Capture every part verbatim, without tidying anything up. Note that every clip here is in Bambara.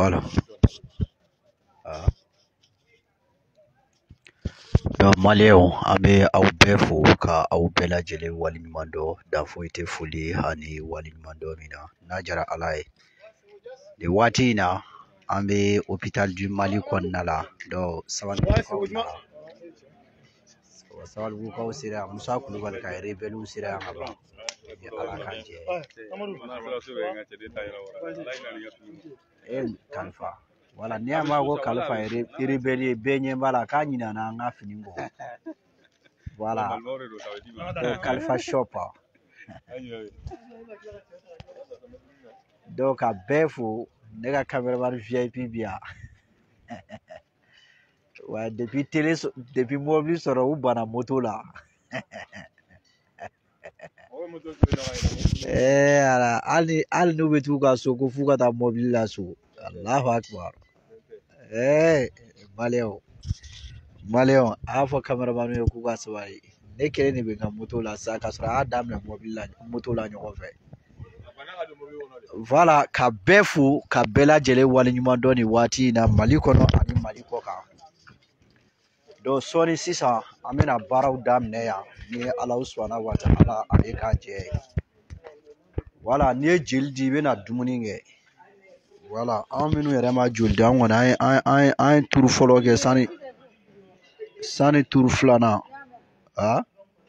Voilà. Ah. Donc Malien an bɛ aw bɛɛ fo ka aw bɛɛ lajɛlen waleɲuman dɔn dan foyi tɛ foli ani waleɲuman dɔn min na n'a jara Ala ye. Nin waati in na an bɛ hôpital du Mali kɔnɔna la donc Sabalibugukaw nana Sabalibugukaw sera yan Musa Kulubali ka rebelle sera yan ka ban ni Ala ka jɛ ye. Kalifa wala n'i y'a mɛn ko Kalifa ye rebelle ye bɛɛ ɲɛ b'a la k'a ɲinana an ka fini bɔ. Voilà. Donc, Kalifa Shop. Donc, à Befo, ne ka cameraman V I P bien. Ouais, depuis télé, depuis mobile sur ou bana moto là. Eh, ala, ali, ali nous betu ka so ko fuka ta mobile la so. Allahu Akbar. Eh, Maléon. Maléon, a fɔ cameraman ye k'u ka sabali. Ne kelen de bɛ n ka moto la sa ka sɔrɔ a y'a daminɛ mobile la moto la ɲɔgɔn fɛ. Voilà, ka bɛɛ fo ka bɛɛ lajɛlen waleɲuman dɔn nin waati in na Mali kɔnɔ ani Mali kɔ kan. Donc sɔɔni sisan an bɛna baaraw daminɛ yan ni Ala subahana wa taala ale ka jɛ ye. Voilà, n'i ye jeli di i bɛna dumuni kɛ. Voilà, an minnu yɛrɛ ma joli di an kɔni an ye an ye an ye turu fɔlɔ kɛ sani sani turu filanan. Ah?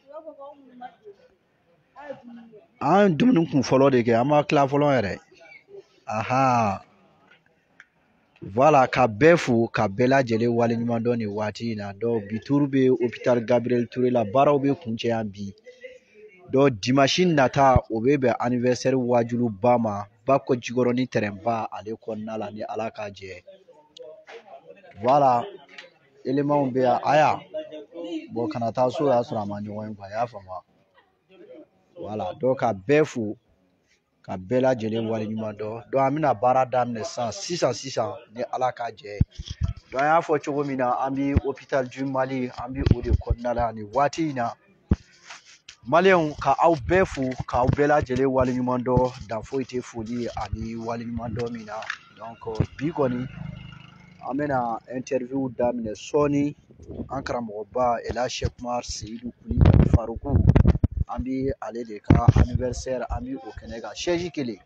An ye dumuni kun fɔlɔ de kɛ an ma tila fɔlɔ yɛrɛ. Aha. Voilà, ka bɛɛ fo ka bɛɛ lajɛlen waleɲuman dɔn nin waati in na. Donc bi turu bɛ hôpital Gabriel Touré la baaraw bɛ kuncɛ yan bi. Donc dimanche nata o bɛ bɛn anniversaire wajuliba ma Bakɔ Jikɔrɔni ni terrain ba ale kɔnɔna la ni Ala ka jɛ. Voilà, éléments bɛ yan aya. Bon kana taa so y'a sɔrɔ a ma ɲɔgɔn ye quoi, i y'a faamu. Voilà, donc ka bɛɛ fo ka bɛɛ lajɛlen waleɲuman dɔn. Donc an bɛna baara daminɛ sisan sisan sisan ni Ala ka jɛ. Donc an y'a fɔ cogo min na an bɛ hôpital du Mali an bɛ o de kɔnɔna la nin waati in na. Maliyɛnw ka aw bɛɛ fo k'aw bɛɛ lajɛlen waleɲuman dɔn dan foyi tɛ foli ani waleɲuman dɔn min na. Donc bi kɔni an bɛna interview daminɛ sɔɔni an karamɔgɔba Ela Sɛkumaru Seyidu Kulibali Faruku an bɛ ale de ka anniversaire an bɛ o kɛnɛ kan chaise kelen.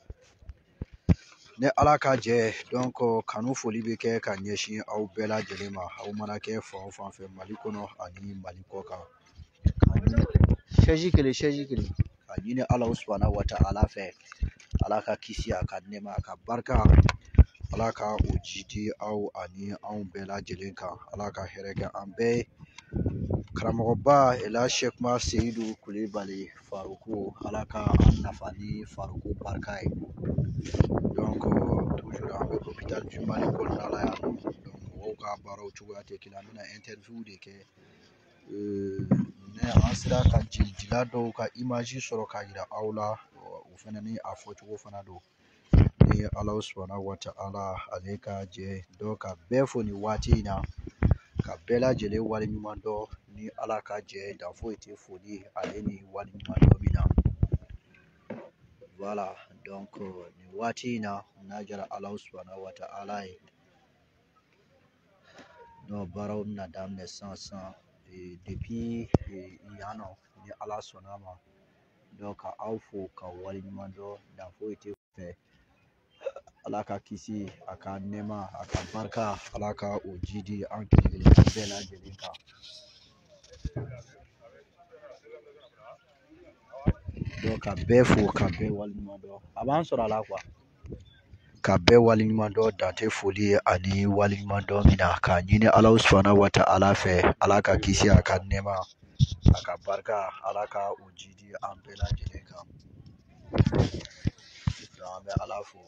Ni Ala ka jɛ donc kanu foli bɛ kɛ ka ɲɛsin aw bɛɛ lajɛlen ma aw mana kɛ fan o fan fɛ Mali kɔnɔ ani Mali kɔ kan. Chaise kelen chaise kelen ka ɲini Ala subahana wa taala fɛ Ala ka kisi a ka nɛɛma a ka barika Ala ka o ji di aw ani anw bɛɛ lajɛlen kan Ala ka hɛrɛ kɛ an bɛɛ ye. Karamɔgɔba Ela Sɛkumaru Seyidu Kulibali Faruku Ala ka an nafa ni Faruku barika ye. Donc toujours an bɛ hôpital du Mali kɔnɔna la yan donc mɔgɔw ka baaraw cogoya tɛ kelen an bɛna interview de kɛ. Ne an sera ka jelidila dɔw ka image sɔrɔ ka yira aw la o fana ni a fɔcogo fana don ni Ala subahana wa taala ale ka jɛ. Donc ka bɛɛ fo nin waati in na ka bɛɛ lajɛlen waleɲuman dɔn ni Ala ka jɛ dan foyi tɛ foli ale ni waleɲuman dɔn min na. Voilà, donc nin waati in na n'a jara Ala subahana wa taala ye. Donc baaraw bɛna daminɛ sisan sisan depuis yan nɔ ni Ala sɔnna ma. Donc ka aw fo ka waleɲuman dɔn dan foyi tɛ fɛ Ala ka kisi a ka nɛɛma a ka barika Ala ka o ji di an kelen kelen bɛɛ lajɛlen kan. Donc ka bɛɛ fo ka bɛɛ waleɲuman dɔn a b'an sɔrɔ a la quoi. Ka bɛɛ waleɲuman dɔn dan tɛ foli ani waleɲuman dɔn min na k'a ɲini Ala subahana wa taala fɛ Ala ka kisi a ka nɛɛma a ka barika Ala ka o ji di an bɛɛ lajɛlen kan. Donc an bɛ Ala fo.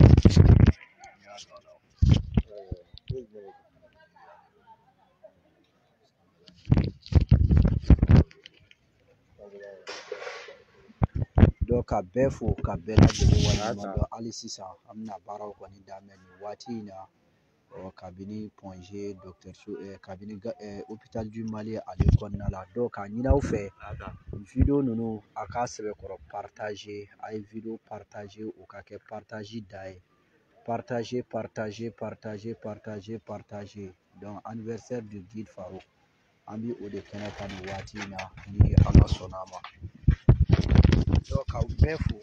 Donc ka bɛɛ fo ka bɛɛ lajɛlen waleɲuman dɔn hali sisan an bɛna baaraw kɔni daminɛ nin waati in na kabini Point dɔgɔtɔrɔso kabini hôpital du Mali ale kɔnɔna la. Donc k'a ɲini aw fɛ video ninnu a ka sɛbɛkɔrɔ partager a ye video partager o ka kɛ partage da ye Partagez, partagez, partagez, partagez, partagez. Donc, anniversaire du guide Farouk. Ami o de kɛnɛ kan nin waati in na ni Ala sɔnna a ma. Donc, k'aw bɛɛ fo.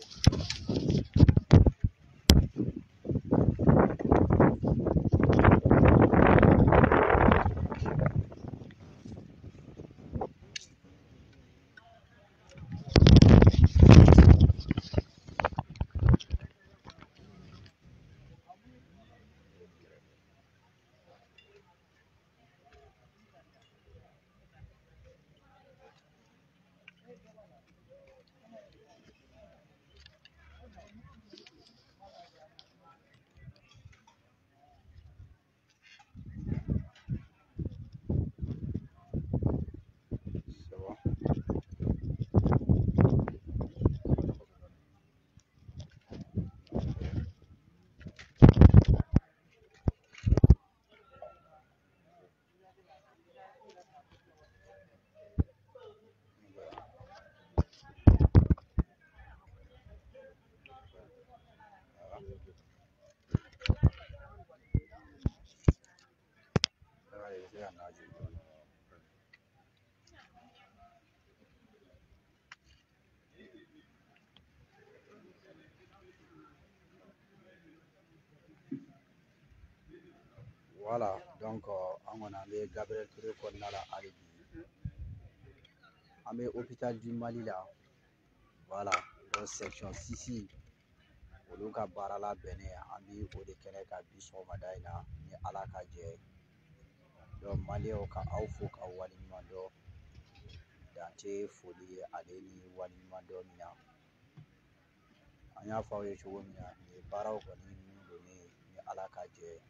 Voilà, donc an kɔni an bɛ Gabriel Touré kɔnɔna la hali bi. An bɛ hôpital du Mali la. Voilà, donc section six olu ka baara labɛnnen an bɛ o de kɛnɛ kan bi sɔgɔmada in na ni Ala ka jɛ ye. Donc maliyɛnw ka aw fo k'aw waleɲuman dɔn. Dan tɛ foli ye ale ni waleɲuman dɔn min na. An y'a fɔ aw ye cogo min na nin baaraw kɔni min donnen ni Ala ka jɛ ye.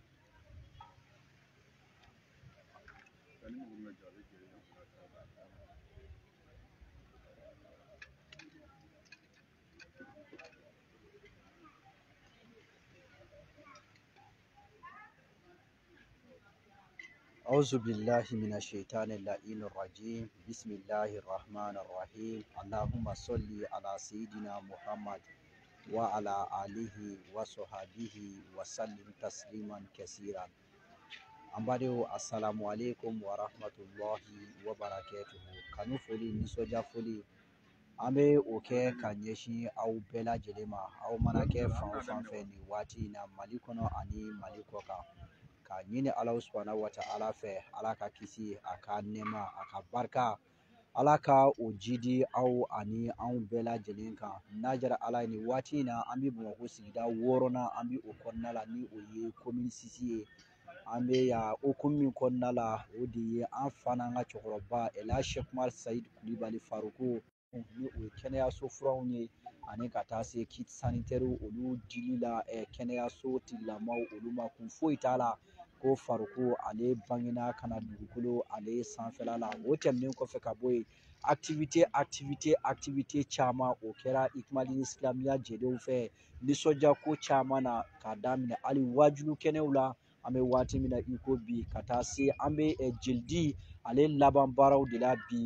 أعوذ بالله من الشيطان اللعين الرجيم بسم الله الرحمن الرحيم اللهم صل على سيدنا محمد وعلى آله وصحبه وسلم تسليما كثيرا. Ambadeo assalamu alaikum wa rahmatullahi wa barakatuhu. Kanu foli nisɔndiya foli an bɛ o kɛ ka ɲɛsin aw bɛɛ lajɛlen ma aw mana kɛ fan o fan fɛ nin waati in na Mali kɔnɔ ani Mali kɔ kan. Ka ɲini Ala subhanahu wa ta'ala fɛ Ala ka kisi a ka nɛɛma a ka barika Ala ka o jidi aw ani anw bɛɛ lajɛlen kan. N'a jara Ala ye nin waati in na an bɛ Bamakɔ sigida wɔɔrɔnan an bɛ o kɔnɔna la ni o ye commune six ye. An bɛ yan hukumu min kɔnɔna la o de ye an fa n'an ka cɛkɔrɔba Elhaji Sɛki Umaru Sayidi Kulibali Faruku ni o ye kɛnɛyaso furaw ye ani ka taa se kit sanitaire olu dili la kɛnɛyaso tigilamaaw olu ma kun foyi t'a la ko Faruku ale bangena kana dugukolo ale sanfɛla la. O tɛmɛnen kɔfɛ ka bɔ yen activité activité activité caman o kɛra Ikmali Silamɛya jɛdenw fɛ nisɔndiya ko caman na k'a daminɛ hali wajulu kɛnɛw la. An bɛ waati min na i ko bi ka taa se an bɛ jeli di ale laban baaraw de la bi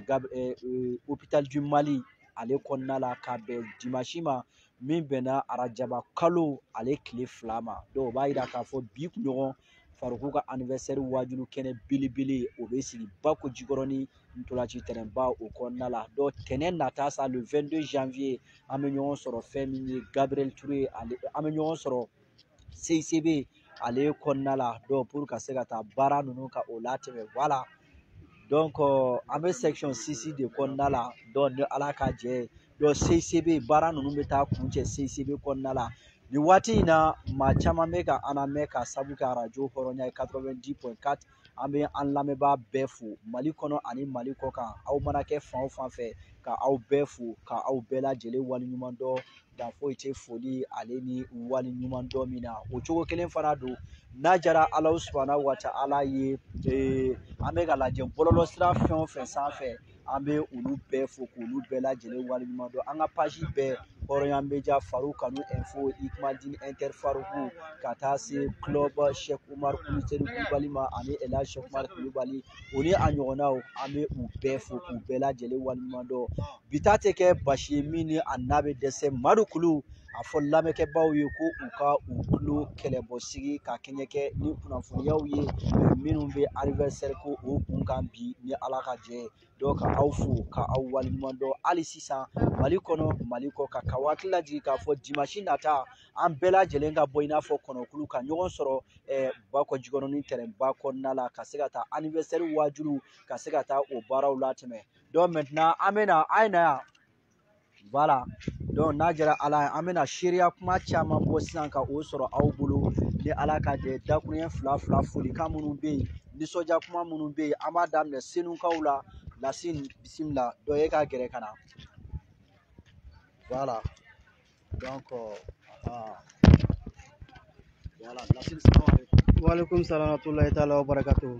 hôpital du Mali ale kɔnɔna la ka bɛn dimanche ma min bɛnna arajaba kalo ale tile fila ma. Donc o b'a yira k'a fɔ bi kunɲɔgɔn Faruku ka anniversaire wajulu kɛnɛ belebele o bɛ sigi Bako Jikɔrɔni Ntolaci tɛnɛnba o kɔnɔna la. Donc tɛnɛn nata sa le vingt-deux janvier an bɛ ɲɔgɔn sɔrɔ fɛn min ye Gabriel Touré ale an bɛ ɲɔgɔn sɔrɔ C I C B ale kɔnɔna la donc pour ka se ka taa baara ninnu ka o latɛmɛ voilà. Donc an bɛ section six de kɔnɔna la donc ni Ala ka jɛ ye donc C I C B baara ninnu bɛ taa kuncɛ C I C B kɔnɔna la. Nin waati in na maa caman bɛ ka an lamɛn ka sabu kɛ arajo hɔrɔnya ye quatre-vingt-dix point quatre an bɛ an lamɛnbaa bɛɛ fo Mali kɔnɔ ani Mali kɔ kan aw mana kɛ fan o fan fɛ ka aw bɛɛ fo ka aw bɛɛ lajɛlen waleɲuman dɔn dan foyi tɛ foli ale ni waleɲuman dɔn min na o cogo kelen fana don. N'a jara Ala subhanahu wa ta'ala ye an bɛ ka lajɛ bɔlɔlɔsira fɛn o fɛn sanfɛ an bɛ olu bɛɛ fo k'olu bɛɛ lajɛlen waleɲuman dɔn. An ka page bɛɛ Hɔrɔnya Media Faruku Kanu Info Ikmadine Inter Faruku ka taa se club Sɛki Umaru Kulibali ma ani Elhaji Sɛki Umaru Kulibali o ni a ɲɔgɔnnaw an bɛ u bɛɛ fo k'u bɛɛ lajɛlen waleɲuman dɔn. Bi ta tɛ kɛ basi ye min ni a n'a bɛ dɛsɛ Madu Kulu a fɔ lamɛnkɛbaw ye ko u ka u tulo kɛlɛbɔsigi ka kɛɲɛ kɛ ni kunnafoniyaw ye minnu bɛ anniversaire ko o kun kan bi ni Ala ka jɛ ye donc ka aw fo ka aw waleɲuman dɔn hali sisan Mali kɔnɔ Mali kɔ ka k'aw hakili lajigin k'a fɔ dimanche nata an bɛɛ lajɛlen ka bɔ i n'a fɔ kɔnɔkulu ka ɲɔgɔn sɔrɔ Bakɔ Jikɔrɔni terrainba kɔnɔna la ka se ka taa anniversaire waajulu ka se ka taa o baaraw latɛmɛ donc maintenant an bɛna a ye na yan voilà donc n'a jɛra Ala ye an bɛna seereya kuma caman bɔ sisan ka o sɔrɔ aw bolo ni Ala ka jɛ dakuruɲɛ fila fila folikan minnu bɛ yen nisɔndiya kuma minnu bɛ yen an b'a daminɛ Senukaw la Lasine bisimila donc e ka gɛrɛ ka na voilà donc ah voilà Lasine salamualeykum. Waalaikum salam warahmatullahi taala wabarakatuh.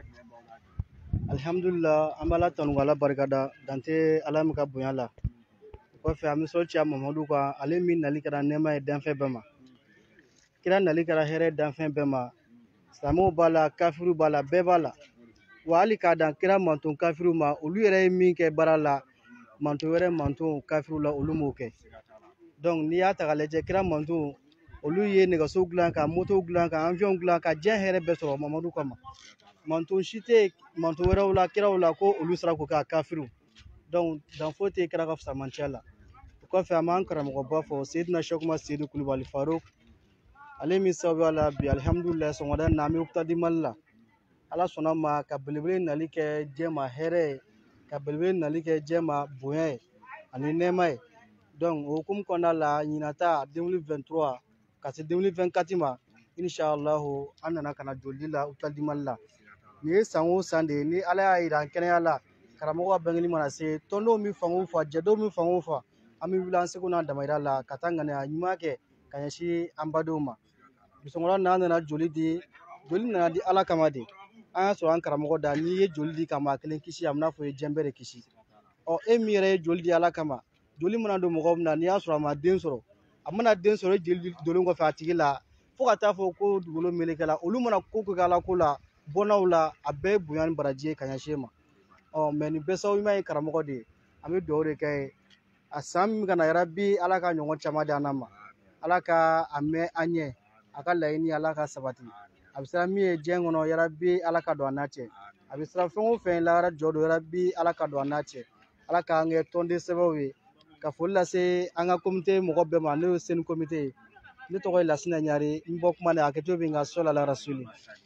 Alhamdulillah an b'a la tanu k'Ala barikada dan tɛ Ala min ka bonya la. O kɔfɛ an bɛ sɔli caya Mamadu kan ale min nali kɛra nɛɛma ye danfɛn bɛɛ ma. Kira nali kɛra hɛrɛ ye danfɛn bɛɛ ma. Silamɛw b'a la kafiriw b'a la bɛɛ b'a la. Wa hali k'a dan kira manton kafiriw ma olu yɛrɛ ye min kɛ baara la manton wɛrɛ manton kafiriw la olu m'o kɛ. Donc n'i y'a ta k'a lajɛ kira manton olu ye nɛgɛso dilan ka moto dilan ka avion dilan ka diɲɛ hɛrɛ bɛɛ sɔrɔ Mamadu kama. Manton si tɛ manton wɛrɛw la kiraw la ko olu sera k'o kɛ kafiriw. Donc dan foyi tɛ kira ka fisamaciya la. O kɔfɛ an b'an karamɔgɔba fɔ Seyidina Sɛki Umaru Seyidu Kulubali Faruk ale min sababuya la bi alhamdulillah sɔgɔmada in na an bɛ Ukutadi Mali la. Ala sɔnna ma ka belebele nali kɛ diɲɛ ma hɛrɛ ye ka belebele nali kɛ diɲɛ ma bonya ye ani nɛɛma ye. Donc o hukumu kɔnɔna la ɲinata deux mille vingt-trois ka se deux mille vingt-quatre ma inshallah an nana ka na joli la Ukutadi Mali la. Nin ye san o san de ye ni Ala y'a jira an kɛnɛya la karamɔgɔ ka bɛnkɛli mana se tɔndenw bɛ fan o fan jɛdenw bɛ fan o fan an bɛ wuli an seko n'an damayira la ka taa ŋaniya ɲuman kɛ ka ɲɛsin an badenw ma. Bisɔgɔmada in na an nana joli di joli nana di Ala kama de. An y'a sɔrɔ an karamɔgɔ da n'i ye joli di ka maa kelen kisi a bɛ n'a fɔ i ye diɲɛ bɛɛ de kisi. Ɔ e min yɛrɛ ye joli di Ala kama joli mana don mɔgɔ min na n'i y'a sɔrɔ a ma den sɔrɔ a mana den sɔrɔ joli donnen kɔfɛ a tigi la fo ka taa fɔ ko dugukolo melekela olu mana ko kɛ Ala ko la bɔnnaw la a bɛɛ ye bonya ni baraji ye ka ɲɛsin e ma. Ɔ mɛ nin bɛɛ sababu ye karamɔgɔ de ye an bɛ dugawu de kɛ a san min kana yarabi Ala ka ɲɔgɔn caman di an ma Ala ka a mɛn an ɲɛ a ka laɲini Ala ka sabati a bɛ siran min ye diɲɛ kɔnɔ yarabi Ala ka don an n'a cɛ a bɛ siran fɛn o fɛn lahara jɔ don yarabi Ala ka don an n'a cɛ Ala k'an kɛ tɔnden sɛbɛnw ye ka foli lase an ka komite mɔgɔ bɛɛ ma n'o ye Senu komite ye ne tɔgɔ ye Lasina Ɲare n bɔ kuma na a kɛcogo bɛ n ka sɔli ala rasuli.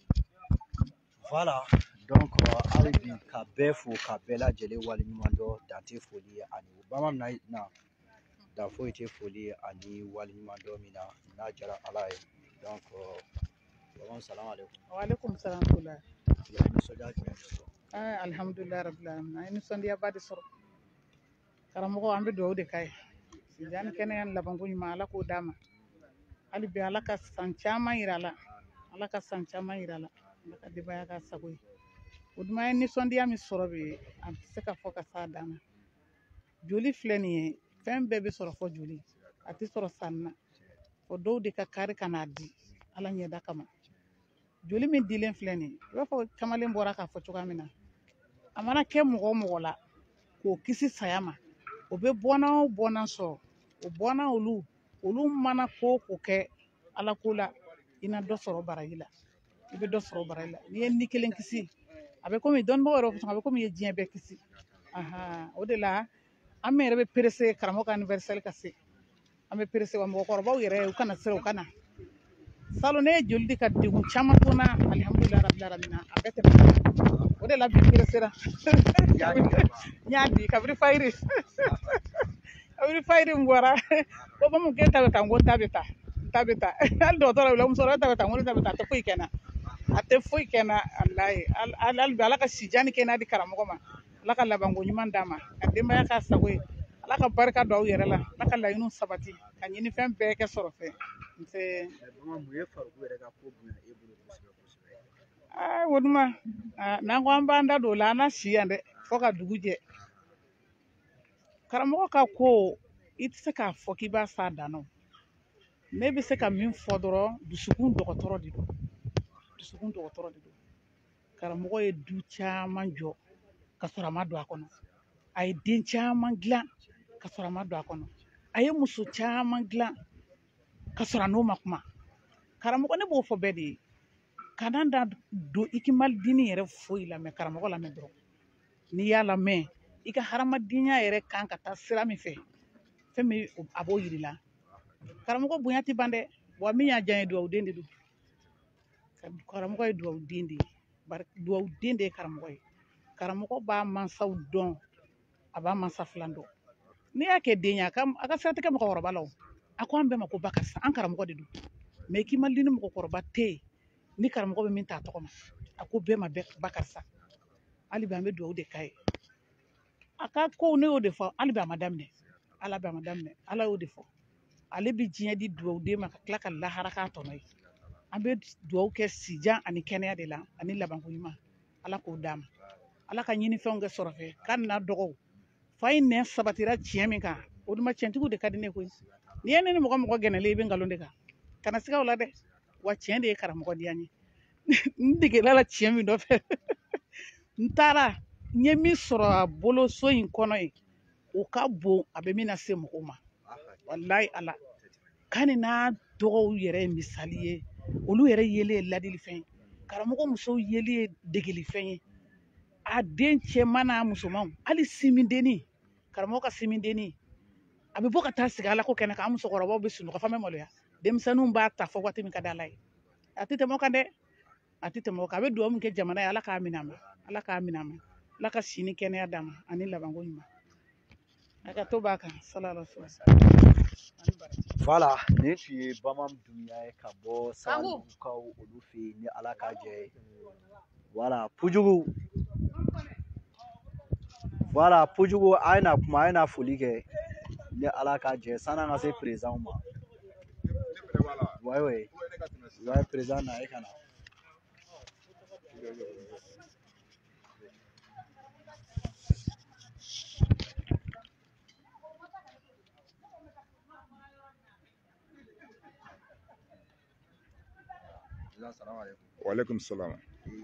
Voilà donc hali bi ka bɛɛ fo ka bɛɛ lajɛlen waleɲuman dɔn dan tɛ foli ye ani bama na na dan foyi tɛ foli ye ani waleɲuman dɔn min na n'a jara Ala ye donc bama salamu aleykum. Waalaikum salam tula. Nisɔndiya jumɛn de sɔrɔ? Ah alhamdulillah rabbil alamin an ye nisɔndiyaba de sɔrɔ karamɔgɔ an bɛ dugawu de k'a ye yani kɛnɛya ni labanko ɲuman Ala k'o d'a ma hali bi Ala ka san caman yira a la Ala ka san caman yira a la Ala ka denbaya k'a sago ye o duma ye nisɔndiya min sɔrɔ bi an tɛ se ka fɔ ka s'a dan na joli filɛ nin ye fɛn bɛɛ bɛ sɔrɔ fɔ joli a tɛ sɔrɔ sanni na o dɔw de ka kari ka n'a di Ala ɲɛda kama joli min dilen filɛ nin ye i b'a fɔ kamalen bɔra k'a fɔ cogoya min na a mana kɛ mɔgɔ o mɔgɔ la k'o kisi saya ma o bɛ bɔnna o bɔnna sɔrɔ o bɔnna olu olu mana ko ko kɛ Ala ko la i na dɔ sɔrɔ baraji la i bɛ dɔ sɔrɔ baraji la n'i ye ni kelen kisi a bɛ komi dɔnnibagaw yɛrɛ fɔ a bɛ komi i ye diɲɛ bɛɛ kisi ahan o de la an min yɛrɛ bɛ perese karamɔgɔ ka anniversaire ka se an bɛ perese wa mɔgɔkɔrɔbaw yɛrɛ u kana siran u ka na salon ne ye joli di ka degun caman to n na alhamdulillah rabbil alamin a bɛɛ tɛmɛna o de la bi peresera n y'a di kabini fayiri kabini fayiri n bɔra ko mamu k'e ta bɛ taa n ko n ta bɛ taa n ta bɛ taa hali dɔgɔtɔrɔ wele musokɔrɔba ta bɛ taa n ko ne ta bɛ taa a tɛ foyi kɛ n na a tɛ foyi kɛ n na alayi hali bi Ala ka sijani kɛ n'a di karamɔgɔ ma Ala ka labanko ɲuman d'a ma ka denbaya k'a sago ye Ala ka barika don aw yɛrɛ la Ala ka laɲiniw sabati ka ɲinifɛn bɛɛ kɛ sɔrɔ fɛn n tɛ o duma n'an ko an b'an da don o la an na si yan dɛ fo ka dugu jɛ karamɔgɔ ka ko i tɛ se k'a fɔ k'i b'a s'a dan na ne bɛ se ka min fɔ dɔrɔn dusukun dɔgɔtɔrɔ de don dusukun dɔgɔtɔrɔ de don karamɔgɔ ye du caman jɔ ka sɔrɔ a ma don a kɔnɔ a ye den caman dilan ka sɔrɔ a ma don a kɔnɔ a ye muso caman dilan ka sɔrɔ n'o ma kuma karamɔgɔ ne b'o fɔ bɛɛ de ye kana da don i k'i malidini yɛrɛ foyi lamɛn karamɔgɔ lamɛn dɔrɔn n'i y'a lamɛn i ka hadamadenya yɛrɛ kan ka taa sira min fɛ fɛn min a b'o yir'i la karamɔgɔ bonya tɛ ban dɛ wa min y'a diya n ye dugawuden de don karamɔgɔ ye dugawuden de ye bari dugawuden de ye karamɔgɔ ye karamɔgɔ b'a mansaw dɔn a b'a mansa filan dɔn n'i y'a kɛ den ye a ka sira tɛ kɛ mɔgɔkɔrɔba la o a ko an bɛɛ ma ko ba karisa an karamɔgɔ de don mɛ i k'i ma di ni mɔgɔkɔrɔba tɛ yen ni karamɔgɔ bɛ min ta a tɔgɔ ma a ko bɛɛ ma ba karisa hali bi an bɛ dugawu de k'a ye a ka kow ne y'o de fɔ hali bi a ma daminɛ ala bɛ a ma daminɛ ala y'o de fɔ ale bɛ diɲɛ di dugawuden ma ka tila ka lahara k'a tɔnɔ ye an bɛ dugawu kɛ sijan ani kɛnɛya de la ani labanko ɲuman ala k'o d'a ma ala ka ɲinifɛnw kɛ sɔrɔ fɛ k'a n'a dɔgɔw fa in nɛn sabatira tiɲɛ min kan o duma tiɲɛtigiw de ka di ne koyi n'i ye ne ni mɔgɔ mɔgɔ gɛnɛlen i bɛ nkalon de kan kana siga o la dɛ wa tiɲɛ de ye karamɔgɔdenya ye n degela la tiɲɛ min nɔfɛ n taara n ye min sɔrɔ a bolo so in kɔnɔ ye o ka bon a bɛ min na se mɔgɔw ma walayi ala k'a ni n'a dɔgɔw yɛrɛ ye misali ye olu yɛrɛ yelen ye ladilifɛn ye karamɔgɔ musow yelen ye degelifɛn ye a den cɛman n'a musomanw hali simindenni karamɔgɔ ka simindenni a bɛ bɔ ka taa sigi ala ko kɛnɛ kan an musokɔrɔbaw bɛ sunɔgɔ f'an bɛ maloya denmisɛnninw b'a ta fɔ waati min ka di ala ye a tɛ tɛmɛ o kan dɛ a tɛ tɛmɛ o kan a bɛ dugawu min kɛ jamana ye ala k'a minɛ a ma ala k'a minɛ a ma ala ka si ni kɛnɛya d'a ma ani labanko ɲuman a ka to b'a kan salala voilà nin tun ye bamanan dunya ye ka bɔ sanukaw olu fɛ yen ni ala ka jɛ ye voilà pujugu voilà pujugu a ye na kuma a ye na foli kɛ ni ala ka jɛ sanni an ka se perezanw ma ouais ouais ouais président na e kana Walaikum salam.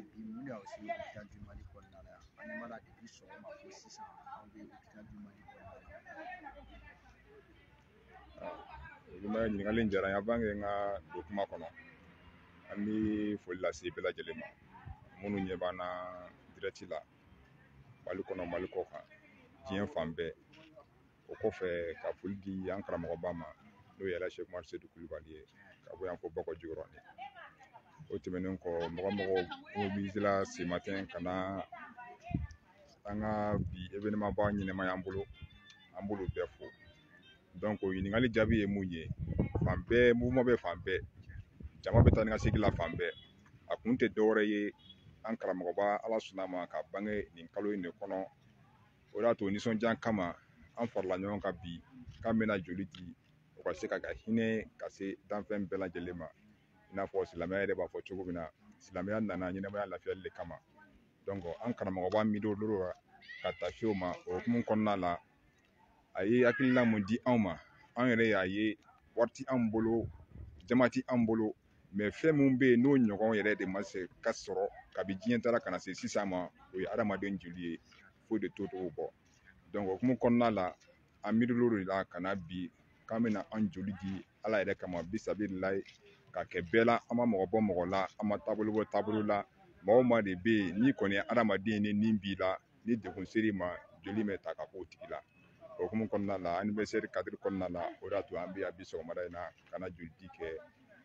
Juma ɲininkali diyara n ye avant que n ka don kuma kɔnɔ an bɛ foli lase bɛɛ lajɛlen ma minnu ɲɛ b'an na direct la Mali kɔnɔ Mali kɔ kan diɲɛ fan bɛɛ o kɔfɛ ka foli di an karamɔgɔba ma n'o ye Alaji Sɛki Umaru Sedu Kulibali ye ka bɔ yan fɔ Bakɔ Jikɔrɔni o tɛmɛnen kɔ mɔgɔ mɔgɔ mobilisera ce matin ka na an ka bi événement ba ɲɛnɛma y'an bolo an b'olu bɛɛ fo donc ɲininkali jaabi ye mun ye fan bɛɛ mouvement bɛ fan bɛɛ jama bɛ taa ni ka segin la fan bɛɛ a kun tɛ dɔwɛrɛ ye an karamɔgɔba Ala sɔnna ma ka bange nin kalo in de kɔnɔ o de y'a to nisɔndiya kama an farala ɲɔgɔn kan bi k'an bɛna joli di o ka se ka ka hinɛ ka se danfɛn bɛɛ lajɛlen ma i n'a fɔ silamɛya yɛrɛ b'a fɔ cogo min na silamɛya nana ɲɛnɛmaya lafiyali de kama donc an karamɔgɔba miiri olu la ka taa se o ma o hukumu kɔnɔna la a ye hakilina mun di anw ma an yɛrɛ y'a ye wari ti an bolo jama ti an bolo mais fɛn min bɛ yen n'o ɲɔgɔn yɛrɛ de ma se ka sɔrɔ kabi diɲɛ taara ka na se sisan ma o ye adamaden joli ye foyi de t'o togo bɔ donc o hukumu kɔnɔna la an miiri l'o la ka na bi k'an bɛna an joli di ala yɛrɛ kama bisabililayi ka kɛ bɛɛ la an ma mɔgɔ bɔ mɔgɔ la an ma taabolo bɔ taabolo la mɔgɔ ma de bɛ yen ni kɔni ye adamaden ni nin b'i la ni degun ser'i ma joli bɛ ta ka k'o tigi la o hukumu kɔnɔna la anniversaire cadre kɔnɔna la o de y'a to an bɛ yan bi sɔgɔmada in na ka na joli di kɛ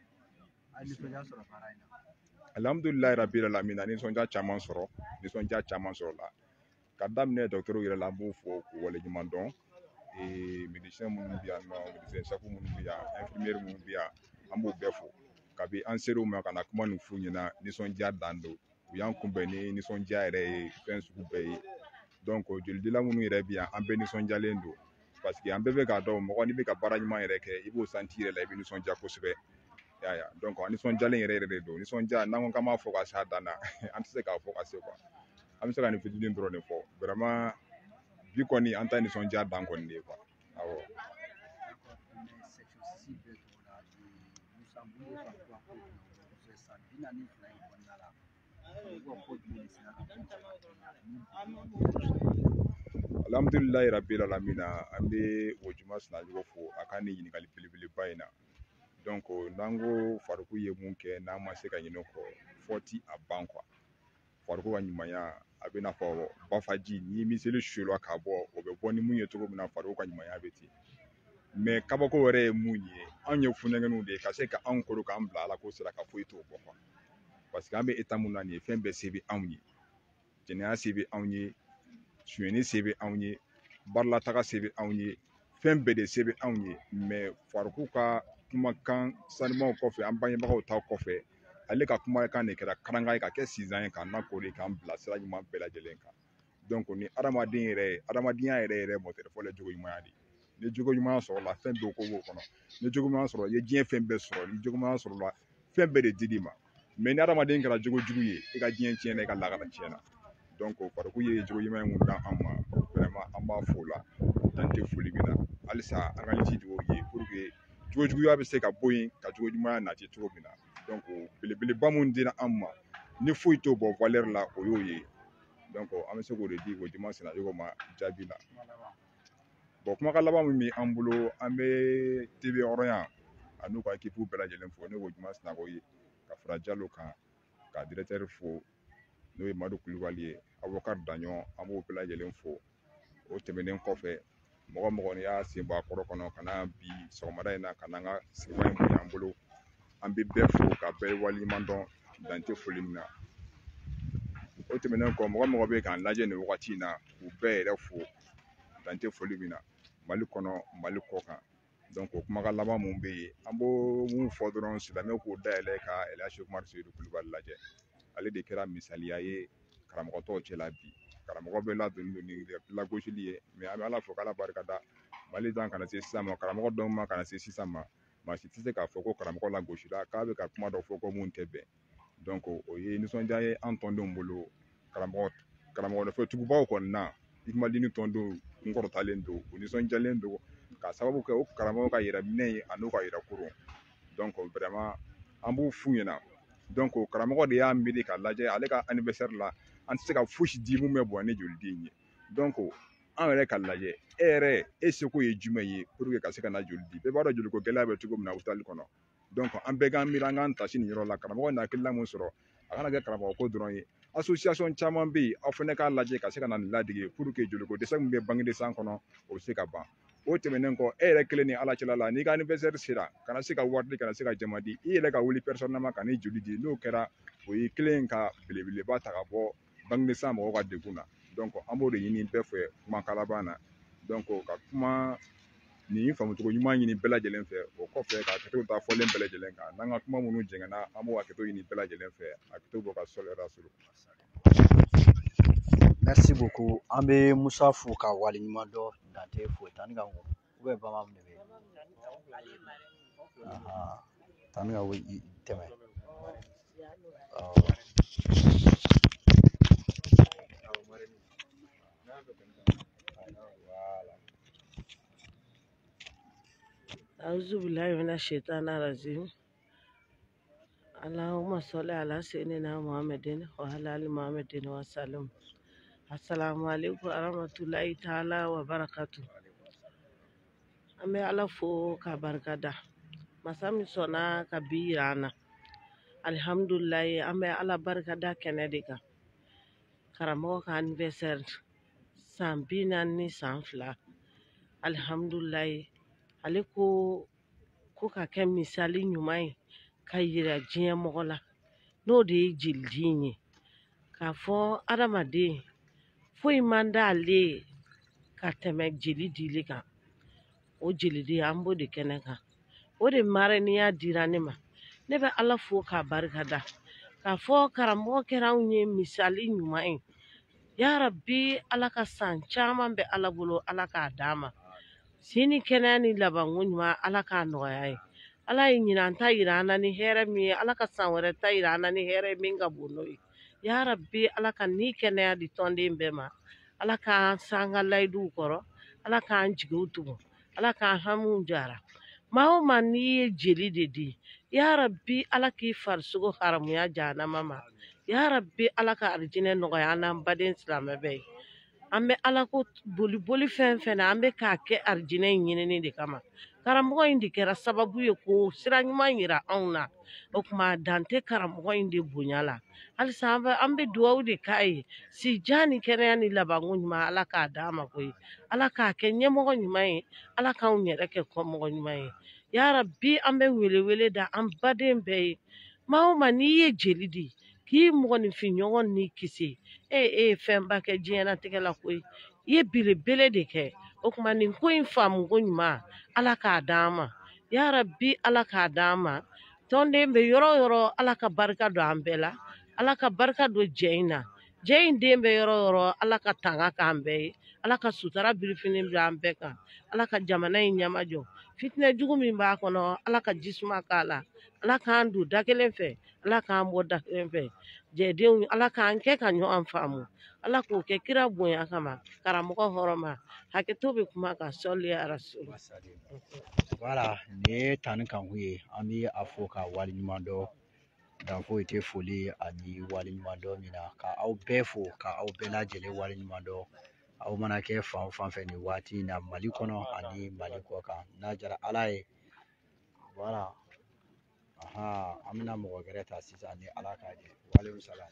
alhamdulilayi rabil alamin nisɔndiya caman sɔrɔ nisɔndiya caman sɔrɔ la ka daminɛ dɔgɔtɔrɔw yɛrɛ la an b'u fo k'u waleɲuman dɔn médecin minnu bɛ yan nɔ médecin chef minnu bɛ yan infirmière minnu bɛ yan an b'u bɛɛ fo kabi an ser'u ma ka na kuma nin f'u ɲɛna nisɔndiya dan don u y'an kunbɛn ni nisɔndiya yɛrɛ ye fɛn sugu bɛɛ ye donc jolidila minnu yɛrɛ bɛ yan an bɛɛ nisɔndiyalen don parce que an bɛɛ bɛ k'a dɔn mɔgɔ n'i bɛ ka baara ɲuman yɛrɛ kɛ i b'o santi yɛrɛ la i bɛ nisɔndiya kosɛbɛ y'a ye donc an nisɔndiyalen yɛrɛ yɛrɛ de don nisɔndiya n'an ko k'an b'a fɔ ka s'a dan na an tɛ se k'a fɔ ka se quoi an bɛ se ka nin fitinin dɔrɔn de fɔ vraiment bi kɔni an ta nisɔndiya dan kɔni de ye quoi awɔ. Alhamdulilayi rabil alamina an bɛ o juma sinajogo fo a ka nin ɲininkali belebeleba in na donc n'an ko farikolo ye mun kɛ n'an ma se ka ɲinɛ kɔ fɔ ti a ban quoi farikolo ka ɲumanya a bɛ n'a fɔ bafaji ni miseli sula ka bɔ o bɛ bɔ ni mun ye cogo min na farikolo ka ɲumanya bɛ ten mais kabako wɛrɛ ye mun ye anw ye funɛgɛnw de ye ka se ka anw koro k'an bila ala ko sira ka foyi t'o bɔ quoi parce que an bɛ état mun na nin ye fɛn bɛɛ se bɛ anw ye jɛnɛya se bɛ anw ye sonyɛni se bɛ anw ye baaralataga se bɛ anw ye fɛn bɛɛ de se bɛ anw ye mais farikolo ka kumakan sanumanw kɔfɛ an bangebagaw ta kɔfɛ ale ka kumakan de kɛra karanga ye ka kɛ sinzan ye k'an nakori k'an bila sira ɲuman bɛɛ lajɛlen kan donc ni adamaden yɛrɛ adamadenya yɛrɛ yɛrɛ mɔtɛri fɔlɔ ye jogo ɲumanya de ni jogo ɲuman sɔrɔla fɛn bɛɛ ko b'o kɔnɔ ni jogo ɲuman sɔrɔ i ye diɲɛ fɛn bɛɛ sɔrɔ ni jogo ɲuman sɔrɔla fɛn bɛɛ de dir'i ma mais ni adamaden kɛra jogo jugu ye i ka diɲɛ tiɲɛna i ka lakara tiɲɛna donc farikolo ye jogo ɲuman mun d'an ma vraiment an b'a fo la dan tɛ foli min na halisa an ka ɲɛsin jogo ye pour que jogo juguya bɛ se ka bɔ yen ka jogo ɲumanya nati cogo min na donc belebeleba mun dira an ma ni foyi t'o bɔ valeur la o y'o ye donc an bɛ se k'o de di o dimanche najogo ma jaabi la bon kumakan laban min bɛ an bolo an bɛ T V Hɔrɔnya a n'u ka équipe bɛɛ lajɛlen fo n'o ye dimanche nago ye ka fara Jalo kan ka directeur fo n'o ye Madu Kulibali ye avocat Daɲɔn an b'o bɛɛ lajɛlen fo o tɛmɛnen kɔfɛ mɔgɔ mɔgɔ n'i y'a sen bɔ a kɔrɔ kɔnɔ ka na bi sɔgɔmada in na ka na an ka sigima in bonya an bolo an bɛ bɛɛ fo ka bɛɛ waleɲuman dɔn dan tɛ foli min na o tɛmɛnen kɔ mɔgɔ mɔgɔ bɛ k'an lajɛ nin wagati in na k'u bɛɛ yɛrɛ fo dan tɛ foli min na Mali kɔnɔ Mali kɔ kan donc o kumakan laban mun bɛ yen an b'o mun fɔ dɔrɔn silamɛw k'o dayɛlɛ ka Elhaji Seku Umaru Seyidu Kulibali lajɛ ale de kɛra misaliya ye karamɔgɔ tɔw cɛla bi karamɔgɔ bɛ ladonni don ni lagosili ye mais an bɛ ala fo k'ala barikada Mali dan kana se sisan ma karamɔgɔ dɔw ma kana se sisan ma maa si tɛ se k'a fɔ ko karamɔgɔ lagosira k'a bɛ ka kuma dɔ fɔ ko mun tɛ bɛn donc o ye nisɔndiya ye an tɔndenw bolo karamɔgɔ karamɔgɔ nɔfɛtugubaw kɔni na Ikimadini tɔndenw kun kɔrɔtalen don u nisɔndiyalen don ka sababu kɛ o karamɔgɔ ka yɛrɛminɛ ye a n'u ka yɛrɛkoro donc vraiment an b'u f'u ɲɛna donc karamɔgɔ de y'a miiri k'a lajɛ ale ka anniversaire la an tɛ se ka fosi di mun bɛ bonya ni joli den ye donc an yɛrɛ ka lajɛ e yɛrɛ e seko ye jumɛn ye pour que ka se ka na joli di bɛɛ b'a dɔn joliko gɛlɛya bɛ cogo min na hôpital kɔnɔ donc an bɛɛ k'an miiri an k'an ta si nin yɔrɔ la karamɔgɔ na hakilina mun sɔrɔ a kana kɛ karamɔgɔ ko dɔrɔn ye association caman bɛ yen aw fana k'a lajɛ ka se ka na nin ladege pour que joliko dɛsɛ min bɛ bange san kɔnɔ o bɛ se ka ban o tɛmɛnen kɔ e yɛrɛ kelen ni ala cɛla la n'i ka anniversaire sera kana se ka wari di kana se ka jama di i yɛrɛ ka wuli personnellement ka ni joli di n'o kɛra o ye kelen ka belebeleba ta ka bɔ bange san mɔgɔw ka degun na donc an b'o de ɲini bɛɛ fɛ kumakan laban na donc ka kuma nin faamucogo ɲuman ɲini bɛɛ lajɛlen fɛ o kɔfɛ ka hakɛto ta fɔlen bɛɛ lajɛlen kan n'an ka kuma minnu jɛngɛnna an b'o hakɛto ɲini bɛɛ lajɛlen fɛ hakɛto bɔ ka sɔli rasulu merci beaucoup an bɛ Musa fo ka waleɲuman dɔn dan tɛ foyi tani ka ko ou bien bama min bɛ aha tani ka i tɛmɛ أعوذ بالله من الشيطان الرجيم اللهم صل على سيدنا محمد وعلى آل محمد وسلم السلام عليكم ورحمة الله تعالى وبركاته أمي على فوق بركة مسامي صنع كبيرة الحمد لله أمي على بركة كنديكا كرامو كان بسر سامبينا ني سامفلا الحمد لله ale ko ko ka kɛ misali ɲuman ye ka yira diɲɛ mɔgɔ la n'o de ye jeliden ye k'a fɔ adamaden foyi man d'ale ye ka tɛmɛ jeli dili kan o jeliden an b'o de kɛnɛ kan o de maraniya dira ne ma ne bɛ ala fo k'a barikada k'a fɔ karamɔgɔ kɛra anw ye misali ɲuman ye yarabi ala ka san caman bɛ ala bolo ala k'a d'a ma sini kɛnɛya ni labanko ɲuman ala k'a nɔgɔya ye ala ye ɲinan ta yira an na ni hɛrɛ min ye ala ka san wɛrɛ ta yira an na ni hɛrɛ min ka bon n'o ye yarabi ala ka ni kɛnɛya di tɔnden bɛɛ ma ala k'an san ka layiduw kɔrɔ ala k'an jigiw tugun ala k'an hamiw jara maa o maa n'i ye jeli de di yarabi ala k'i farisogo haramuya jahanama ma yarabi ala ka arijinɛ nɔgɔya an n'an baden silamɛ bɛɛ ye an bɛ ala ko boli boli fɛn fɛn na an bɛ k'a kɛ arijinɛ ɲinini de kama karamɔgɔ in de kɛra sababu ye ko sira ɲuman yira anw na o kuma dan tɛ karamɔgɔ in de bonya la halisa an bɛ an bɛ dugawu de k'a ye si jan ni kɛnɛya ni labanko ɲuman ala k'a d'an ma koyi ala k'a kɛ ɲɛmɔgɔ ɲuman ye ala k'anw yɛrɛ kɛ kɔmɔgɔ ɲuman ye yarabi an bɛ wele wele da an baden bɛɛ ye maa o maa n'i ye jeli di k'i mɔgɔninfin ɲɔgɔn ni kisi e e ye fɛnba kɛ diɲɛlatigɛ la koyi i ye belebele de kɛ o kuma nin ko in faamuko ɲuman ala k'a d'an ma yarabi ala k'a d'an ma tɔnden bɛ yɔrɔ o yɔrɔ ala ka barika don an bɛɛ la ala ka barika don jɛ in na jɛ in den bɛ yɔrɔ o yɔrɔ ala ka tanga k'an bɛɛ ye ala ka sutara birifini bila an bɛɛ kan ala ka jamana in ɲɛmajɔ fitinɛ jugu min b'a kɔnɔ ala ka jisuma k'a la ala k'an don da kelen fɛ ala k'an bɔ da kelen fɛ jɛdenw ala k'an kɛ ka ɲɔgɔn faamu ala k'o kɛ kira bonya kama karamɔgɔ hɔrɔma hakɛto bɛ kuma kan sɔli ya rasul Voilà, nin ye tani kankun ye an bɛ a fɔ ka waleɲuman dɔn dan foyi tɛ foli ani waleɲuman dɔn min na ka aw bɛɛ fo ka aw bɛɛ lajɛlen waleɲuman dɔn aw mana kɛ fan o fan fɛ nin waati in na Mali kɔnɔ ani Mali kɔ kan n'a jara ala ye voilà ahan an bɛna mɔgɔ wɛrɛ ta sisan ni ala k'a jɛ walekum salam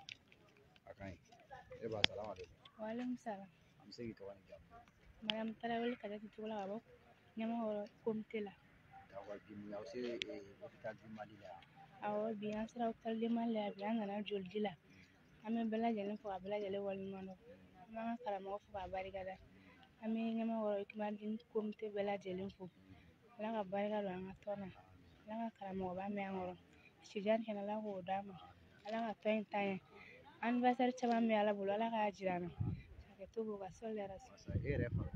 a ka ɲi e ba salamu aleykum waaleykum salam an bɛ se k'i tɔgɔ ni jamu Mariam Tarawele Kajatu Togola ka bɔ ɲɛmɔgɔ komite la d'accord bi mun y'aw se hôpital du Mali la yan awɔ bi an sera hôpital du Mali la bi an nana joli di la an bɛ bɛɛ lajɛlen fo ka bɛɛ lajɛlen waleɲuman dɔn an b'an ka karamɔgɔ fo k'a barikada an bɛ ɲɛmɔgɔ équipement komite bɛɛ lajɛlen fo ala ka barika don an ka tɔn na ala ka karamɔgɔba mɛn an kɔrɔ sijani kɛnɛ ala k'o d'a ma ala ka tɔn in ta ɲɛ anniversaire caman bɛ ala bolo ala k'a jira an na hakɛto b'o kan sɔli yɛrɛ e yɛrɛ fa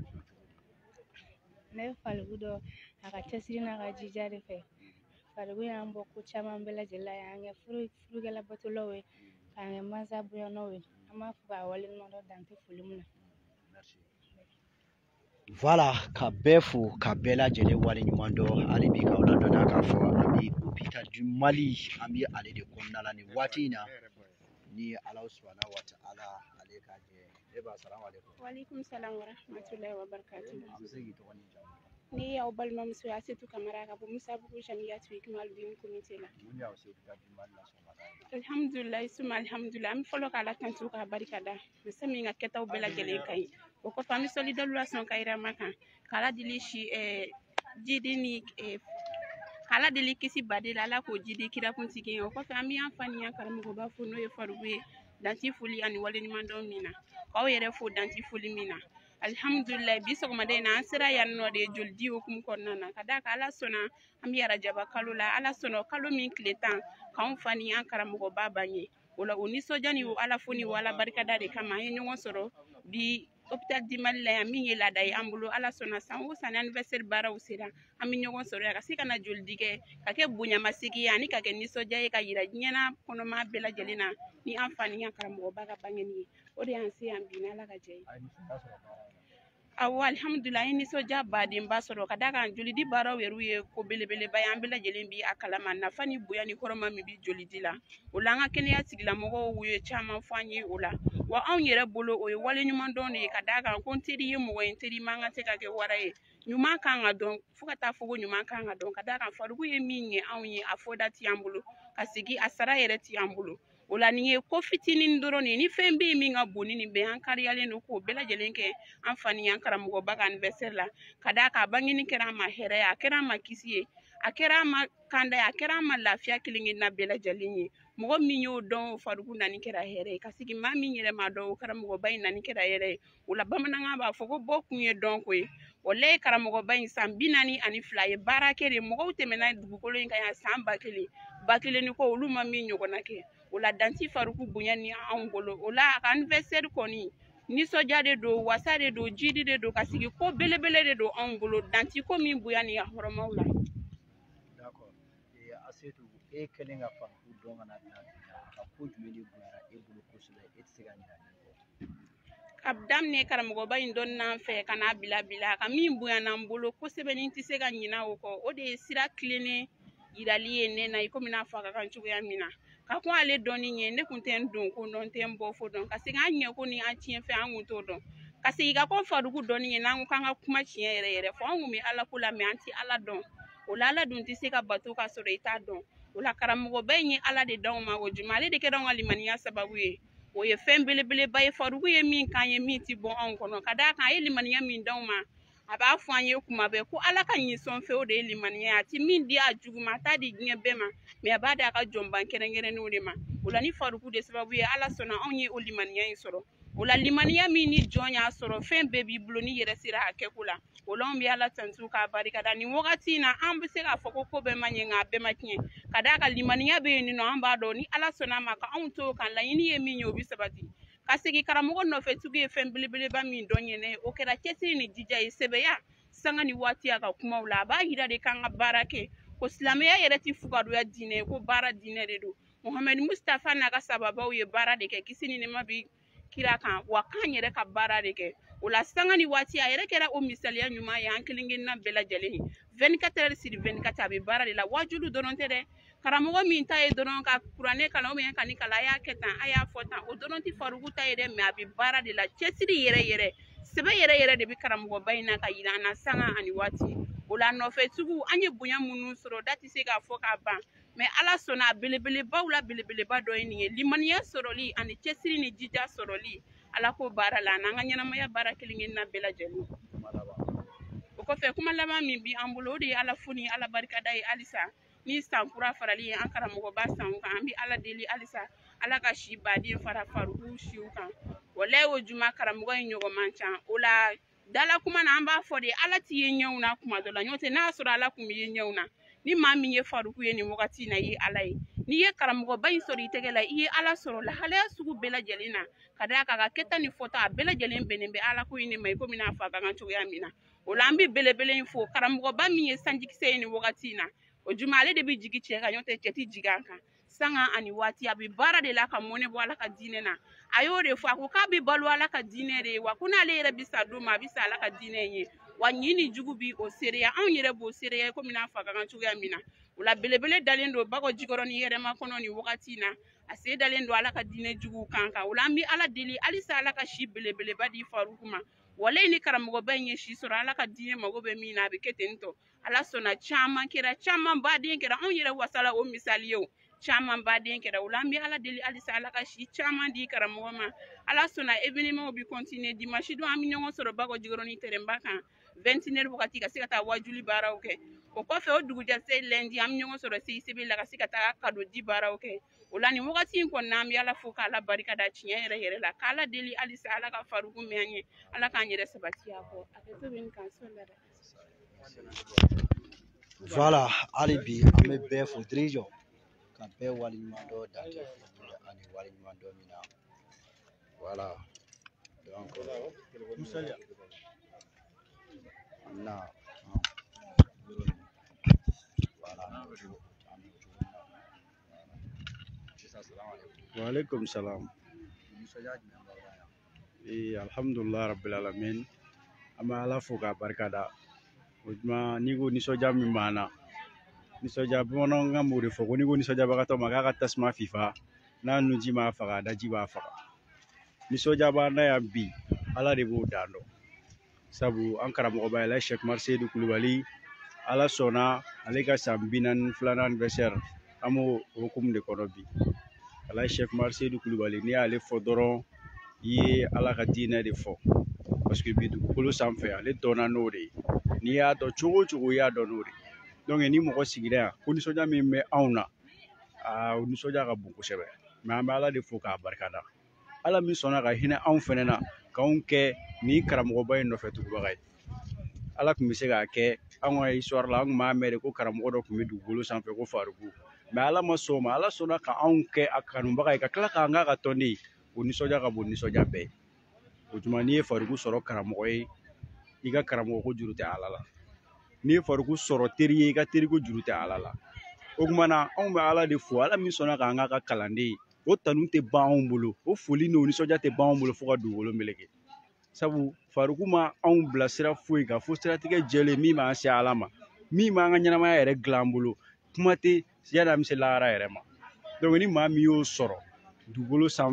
ne falibu dɔ a ka cɛsiri n'a ka jija de fɛ falibu y'an bɔ ko caman bɛɛ lajɛlen la y'an kɛ furu furukɛla batolaw ye k'an kɛ mansa bonyannaw ye an b'a fɔ k'a waleɲuman dɔn dan tɛ foli min na voilà ka bɛɛ fo ka bɛɛ lajɛlen waleɲuman dɔn hali bi k'aw ladɔnniya k'a fɔ an bɛ hôpital du Mali an bɛ ale de kɔnɔna la nin waati in na ni ala subahana wa taala ale ka jɛ e ba salamu aleykum Waalaikum salam wa rahmatullahi wa barakatuh. an bɛ se k'i tɔgɔ ni jamu Ni y'aw balimamuso ye Asetu Kamara ka bɔ Musabugu Jamiyatu Ikmaluddin comité la. mun y'aw se hôpital du Mali la sɔgɔmada in na Alhamdulilayi suma alhamdulilayi an bɛ fɔlɔ k'Ala tantu k'a barikada masa min ka kɛtaw bɛɛ lajɛlen ka ɲi o kɔfɛ an bɛ sɔli daluration ka yirama kan k'Ala deli si ɛɛ jidi ni ɛɛ k'Ala deli kisi baden la Ala k'o jidi kirakuntigi ye o kɔfɛ an bɛ an fa ni an karamɔgɔba fo n'o ye Faruku ye danti foli ani waleɲuman dɔn min na k'aw yɛrɛ fo danti foli min na alhamdulilayi bi sɔgɔmada in na an sera yan nɔ de joli di hukumu kɔnɔna na ka d'a kan Ala sɔnna an bɛ arajaba kalo la Ala sɔnna kalo min tile tan k'anw fa ni an karamɔgɔba b'an ye o la o nisɔndiya ni o Ala fo ni o Ala barikada de kama an ye ɲɔgɔn sɔrɔ bi hôpital du Mali la yan min ye laada ye an bolo Ala sɔnna san o san ni anniversaire baaraw sera an bɛ ɲɔgɔn sɔrɔ yan ka se ka na joli di kɛ ka kɛ bonyamasegin ye ani ka kɛ nisɔndiya ye ka yira diɲɛna kɔnɔma bɛɛ lajɛlen na ni an fa ni an karamɔgɔba ka bangeni ye o de y'an se yan bi ni Ala ka jɛ ye awɔ alhamdulilayi an ye nisɔndiya badenba sɔrɔ ka d'a kan joli di baaraw yɛrɛ ye ko belebeleba ye an bɛɛ lajɛlen bi a kalama nafa ni bonya ni kɔrɔma min bi joli di la o la an ka kɛnɛya tigilamɔgɔw ye caman fɔ an ye o la wa anw yɛrɛ bolo o ye waleɲuman dɔn de ye ka d'a kan ko n teri ye mɔgɔ ye n teri man kan tɛ ka kɛ wara ye ɲuman kan ka dɔn fo ka taa fɔ ko ɲuman kan ka dɔn ka d'a kan Faruku ye min ye anw ye a fɔda ti an bolo ka segi a sara yɛrɛ ti an bolo o la nin ye ko fitinin dɔrɔn de ye ni fɛn bɛ yen min ka bon ni nin bɛɛ an kariyalen don k'o bɛɛ lajɛlen kɛ an fa ni an karamɔgɔba ka anniversaire la ka d'a kan a bangeni kɛra an ma hɛrɛ ye a kɛra an ma kisi ye a kɛra an ma kanda ye a kɛra an ma lafiya kelen kelenna bɛɛ lajɛlen ye mɔgɔ min y'o dɔn Faruku nani kɛra hɛrɛ ye ka sigi maa min yɛrɛ m'a dɔn o karamɔgɔba in nani kɛra hɛrɛ ye o la bamanankan b'a fɔ ko bɔ kun ye dɔn ko ye walayi karamɔgɔba in san bi naani ani fila ye baara kɛ de mɔgɔw tɛmɛna dugukolo in kan yan san ba kelen ba kelen ni kɔ olu ma min ɲɔgɔnna kɛ o la danti Faruku bonya ni anw bolo o la a ka anniversaire kɔni nisɔndiya de don wasa de don jidi de don ka sigi ko belebele de don anw bolo danti ko min bonya ni a hɔrɔmaw la d'accord ee Asetu e kɛlen ka Faruku dɔn ka na bila bi la a ka ko jumɛn de bonyara e bolo kosɛbɛ e tɛ se ka ɲinɛ min kɔ ka daminɛ karamɔgɔba in dɔnni n'an fɛ ka n'a bila bila ka min bonyana an bolo kosɛbɛ ni n tɛ se ka ɲinɛ o kɔ o de ye sira tilennen yirali ye ne na i komi n'a fɔ a ka kan cogoya min na ka kun ale dɔnni ye ne kun tɛ n don ko dɔn n tɛ n bɔ fo dɔn ka segin an ɲɛ ko ni an tiɲɛ fɛ an kun t'o dɔn ka segin ka kɔ Faruku dɔnni ye n'an ko k'an ka kuma tiɲɛ yɛrɛ yɛrɛ fɔ an kun bɛ Ala ko la mɛ an tɛ Ala dɔn o la Ala dun tɛ se ka bato ka sɔrɔ i t'a dɔn o la karamɔgɔba in ye Ala de d'anw ma o juma ale de kɛra anw ka limaniya sababu ye o ye fɛn belebeleba ye Faruku ye min k'an ye min tɛ bɔ anw kɔnɔ ka d'a kan a ye limaniya min d'anw ma a b'a fɔ an ye kuma bɛɛ ko Ala ka ɲi sɔn fɛ o de ye limaniya a tɛ min di a jugu ma a t'a di diɲɛ bɛɛ ma mɛ a b'a di a ka jɔnban kɛrɛnkɛrɛnnenw de ma o la ni Faruku de sababu ye Ala sɔnna anw ye o limaniya in sɔrɔ o la limaniya min ni jɔn y'a sɔrɔ fɛn bɛɛ b'i bolo ni yɛrɛ sera a kɛko la o la anw bɛ Ala tantu k'a barikada nin wagati in na an bɛ se k'a fɔ ko ko bɛɛ ma ɲɛ nka a bɛɛ ma tiɲɛ ka d'a kan limaniya bɛ yen nɔ an b'a dɔn ni Ala sɔnna a ma ka anw to o kan laɲini ye min ye o bɛ sabati ka segin karamɔgɔ nɔfɛ tugu ye fɛn belebeleba min dɔn ɲɛnɛ o kɛra cɛsiri ni jija ye sɛbɛya sanga ni waati a ka kumaw la a b'a yira de k'an ka baara kɛ ko silamɛya yɛrɛ tɛ fugadoya diinɛ ye ko baara diinɛ de don Muhamɛdi Mustafa n'a ka sababaw ye baara de kɛ kisi ni nɛɛma bɛ kira kan wa k'an yɛrɛ ka baara de kɛ o la sanga ni waati a yɛrɛ kɛra o misaliya ɲuman ye an kelen kelenna bɛɛ lajɛlen ye vingt-quatre heures sur vingt-quatre a bɛ baara de la wajulu dɔrɔn tɛ dɛ karamɔgɔ min ta ye dɔrɔn ka kuranɛ kalan ou bien ka nin kalan a y'a kɛ tan a y'a fɔ tan o dɔrɔn tɛ Faruku ta ye dɛ mɛ a bɛ baara de la cɛsiri yɛrɛ yɛrɛ sɛbɛ yɛrɛ yɛrɛ de bɛ karamɔgɔba in na ka yira an na sanga ani waati o la nɔfɛ tugu an ye bonya minnu sɔrɔ da tɛ se k'a fɔ k'a ban mɛ Ala sɔnna a belebelebaw la belebeleba dɔ ye nin ye limaniya sɔrɔli ani cɛsiri ni jija sɔrɔli Ala ko baara la n'an ka ɲɛnamaya baara kelen kelenna bɛɛ lajɛlen o kɔfɛ kuma laban min bi an bolo o de ye Ala fo ni Ala barikada ye halisa ni san kura farali ye an karamɔgɔba sanw kan an bɛ Ala deli halisa Ala ka si baden fara Faruku siw kan walayi o juma karamɔgɔ in ɲɔgɔn man ca o la dala kuma na an b'a fɔ de Ala t'i ye ɲɛw na kuma dɔ la n'o tɛ n'a sɔrɔ Ala tun bɛ ye ɲɛw na ni maa min ye Faruku ye nin wagati in na i ye Ala ye n'i ye karamɔgɔba in sɔrɔ i tɛgɛ la i ye Ala sɔrɔ lahalaya sugu bɛɛ lajɛlen na ka d'a kan a ka kɛta ni fɔta a bɛɛ lajɛlen bɛnnen bɛ Ala ko in de ma i komi n'a fɔ a ka kan cogoya min na o la an bɛ belebele in fo karamɔgɔba min ye sanjikisɛ ye nin wagati in na o juma ale de bɛ jigi cɛ kan n'o tɛ cɛ tɛ jigin an kan sanga ani waati a bɛ baara de la ka mɔnɛ bɔ Ala ka diinɛ na a y'o de fɔ a ko k'a bɛ balo Ala ka diinɛ de ye wa ko n'ale yɛrɛ bɛ sa don ma a bɛ sa Ala ka diinɛ in ye wa ɲi ni jugu bi o seereya anw yɛrɛ b'o seereya komi n'a fɔ a ka kan cogoya min na o la belebele dalen don Bakɔ Jikɔrɔ ni Yɛrɛma kɔnɔ nin wagati in na a se dalen don Ala ka diinɛ juguw kan kan o la an bɛ Ala deli halisa Ala ka si belebeleba di Faruku ma walayi ni karamɔgɔba in ye si sɔrɔ Ala ka diinɛ mago bɛ min na a bɛ kɛ ten tɔ Ala sɔnna caman kɛra caman baden kɛra anw yɛrɛ wasala o misali ye o caman baden kɛra o la an bɛ Ala deli halisa Ala ka si caman di karamɔgɔ ma Ala sɔnna événement bɛ continuer dimanche don an bɛ ɲɔgɔn sɔrɔ Bakɔ Jikɔrɔ ni terrain kan vingt et une heures wagati ka se ka taa wajuli baaraw kɛ o kɔfɛ o dugujɛse lundi an bɛ ɲɔgɔn sɔrɔ C I C B la ka se ka taa cadeau di baaraw kɛ o la nin wagati in kɔnɔna an bɛ Ala fo k'Ala barikada tiɲɛ yɛrɛ yɛrɛ la k'Ala deli halisa Ala ka Faruku mɛn an ye Ala k'an yɛrɛ sabati a kɔ a kɛ to bɛ nin kan so la dɛ Voilà, hali bi an bɛ bɛɛ fo Dirijo ka bɛɛ waleɲuman dɔn dantɛ foli ani waleɲuman dɔn min na voilà donc na Waalaikum salam. Eh, alhamdulillah rabbil alamin. Ama Ala fo k'a barikada. O juma n'i ko nisɔndiya min b'an na nisɔndiya bamananw ka m'o de fɔ ko n'i ko nisɔndiyabagatɔ ma k'a ka tasuma fifa n'a nunji m'a faga a daji b'a faga nisɔndiya b'an na yan bi Ala de b'o dan dɔn sabu an karamɔgɔba Ɛlaji Sɛki Umaru Seyidu Kulubali Ala sɔnna ale ka san bi naani filanan anniversaire an b'o hokumu de kɔnɔ bi Ɛlaji Sɛki Umaru Seyidu Kulubali n'i y'ale fɔ dɔrɔn i ye Ala ka diinɛ de fɔ parce que bi dugukolo sanfɛ ale dɔnna n'o de ye n'i y'a dɔn cogo o cogo i y'a dɔn n'o de ye donc ni mɔgɔ sigira yan ko nisɔndiya min bɛ anw na aa o nisɔndiya ka bon kosɛbɛ mais an bɛ Ala de fo k'a barikada Ala min sɔnna ka hinɛ anw fɛnɛ na k'anw kɛ nin karamɔgɔba in nɔfɛ tugubaga ye Ala tun bɛ se k'a kɛ anw ka histoire la an tun b'a mɛn de ko karamɔgɔ dɔ tun bɛ dugukolo sanfɛ ko Faruku mais Ala ma sɔn o ma Ala sɔnna ka anw kɛ a kanubaga ye ka tila k'an k'a ka tɔnden ye o nisɔndiya ka bon nisɔndiya bɛɛ ye o tuma n'i ye Faruku sɔrɔ karamɔgɔ ye i ka karamɔgɔ ko juru tɛ Ala la n'i ye Faruku sɔrɔ teri ye i ka teriko juru tɛ Ala la o tuma na anw bɛ Ala de fo Ala min sɔnna k'an k'a ka kalanden ye o tanu tɛ ban anw bolo o foli n'o nisɔndiya tɛ ban anw bolo fo ka dugukolo meleke sabu Faruku ma anw bila sira foyi kan fo siratigɛ jɛlen min b'an se Ala ma min b'an ka ɲɛnamaya yɛrɛ dilan an bolo kuma tɛ yanni an bɛ se lahara yɛrɛ ma donc ni maa min y'o sɔrɔ dugukolo sanfɛ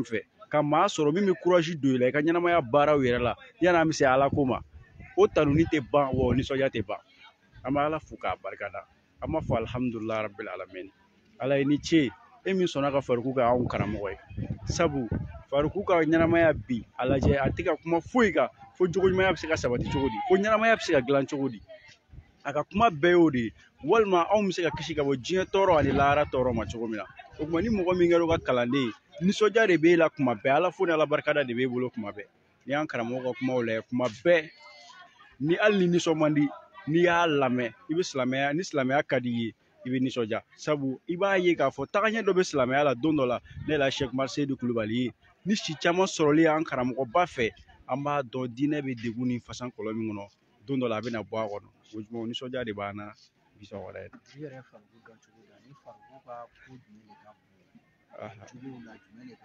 ka maa sɔrɔ min bɛ courage don i la i ka ɲɛnamaya baaraw yɛrɛ la yan'an bɛ se ala ko ma o tanuni tɛ ban wa o nisɔndiya tɛ ban an bɛ ala fo k'a barikada an b'a fɔ alihamudulilayi rabbil alamin ala ye ni ce e min sɔnna ka fariku kɛ anw karamɔgɔ ye sabu fariku ka ɲɛnamaya bi a lajɛ a tɛ ka kuma foyi kan fo jogoɲumanya bɛ se ka sabati cogo di fo ɲɛnamaya bɛ se ka dilan cogo di a ka kuma bɛɛ y'o de ye walima anw bɛ se ka kisi ka bɔ diɲɛ tɔɔrɔ ani lahara tɔɔrɔ ma cogo min na o tuma ni mɔgɔ min kɛra ka kalanden ye nisɔndiya de b'e la kuma bɛɛ ala fo ni ala barikada de b'e bolo kuma bɛɛ ni y'an karamɔgɔ ka kumaw lajɛ kuma bɛɛ ni hali ni nisɔn man di n'i y'a lamɛn i bɛ silamɛya ni silamɛya ka di i ye i bɛ nisɔndiya sabu i b'a ye k'a fɔ tagaɲɛ dɔ bɛ silamɛya la don dɔ la ne la Sɛki Umaru Seyidu Kulubali ye ni si caman sɔrɔli y'an karamɔgɔba fɛ an b'a dɔn diinɛ bɛ degun ni fasa kɔlɔn min kɔnɔ don dɔ la a bɛ na bɔ a kɔnɔ o jumɛn o nisɔndiya de b'an na bi sɔgɔmada in i yɛrɛ farikolo dɔn cogo di ni farikolo ka ko jumɛn de ka bon juguw la jumɛn de ka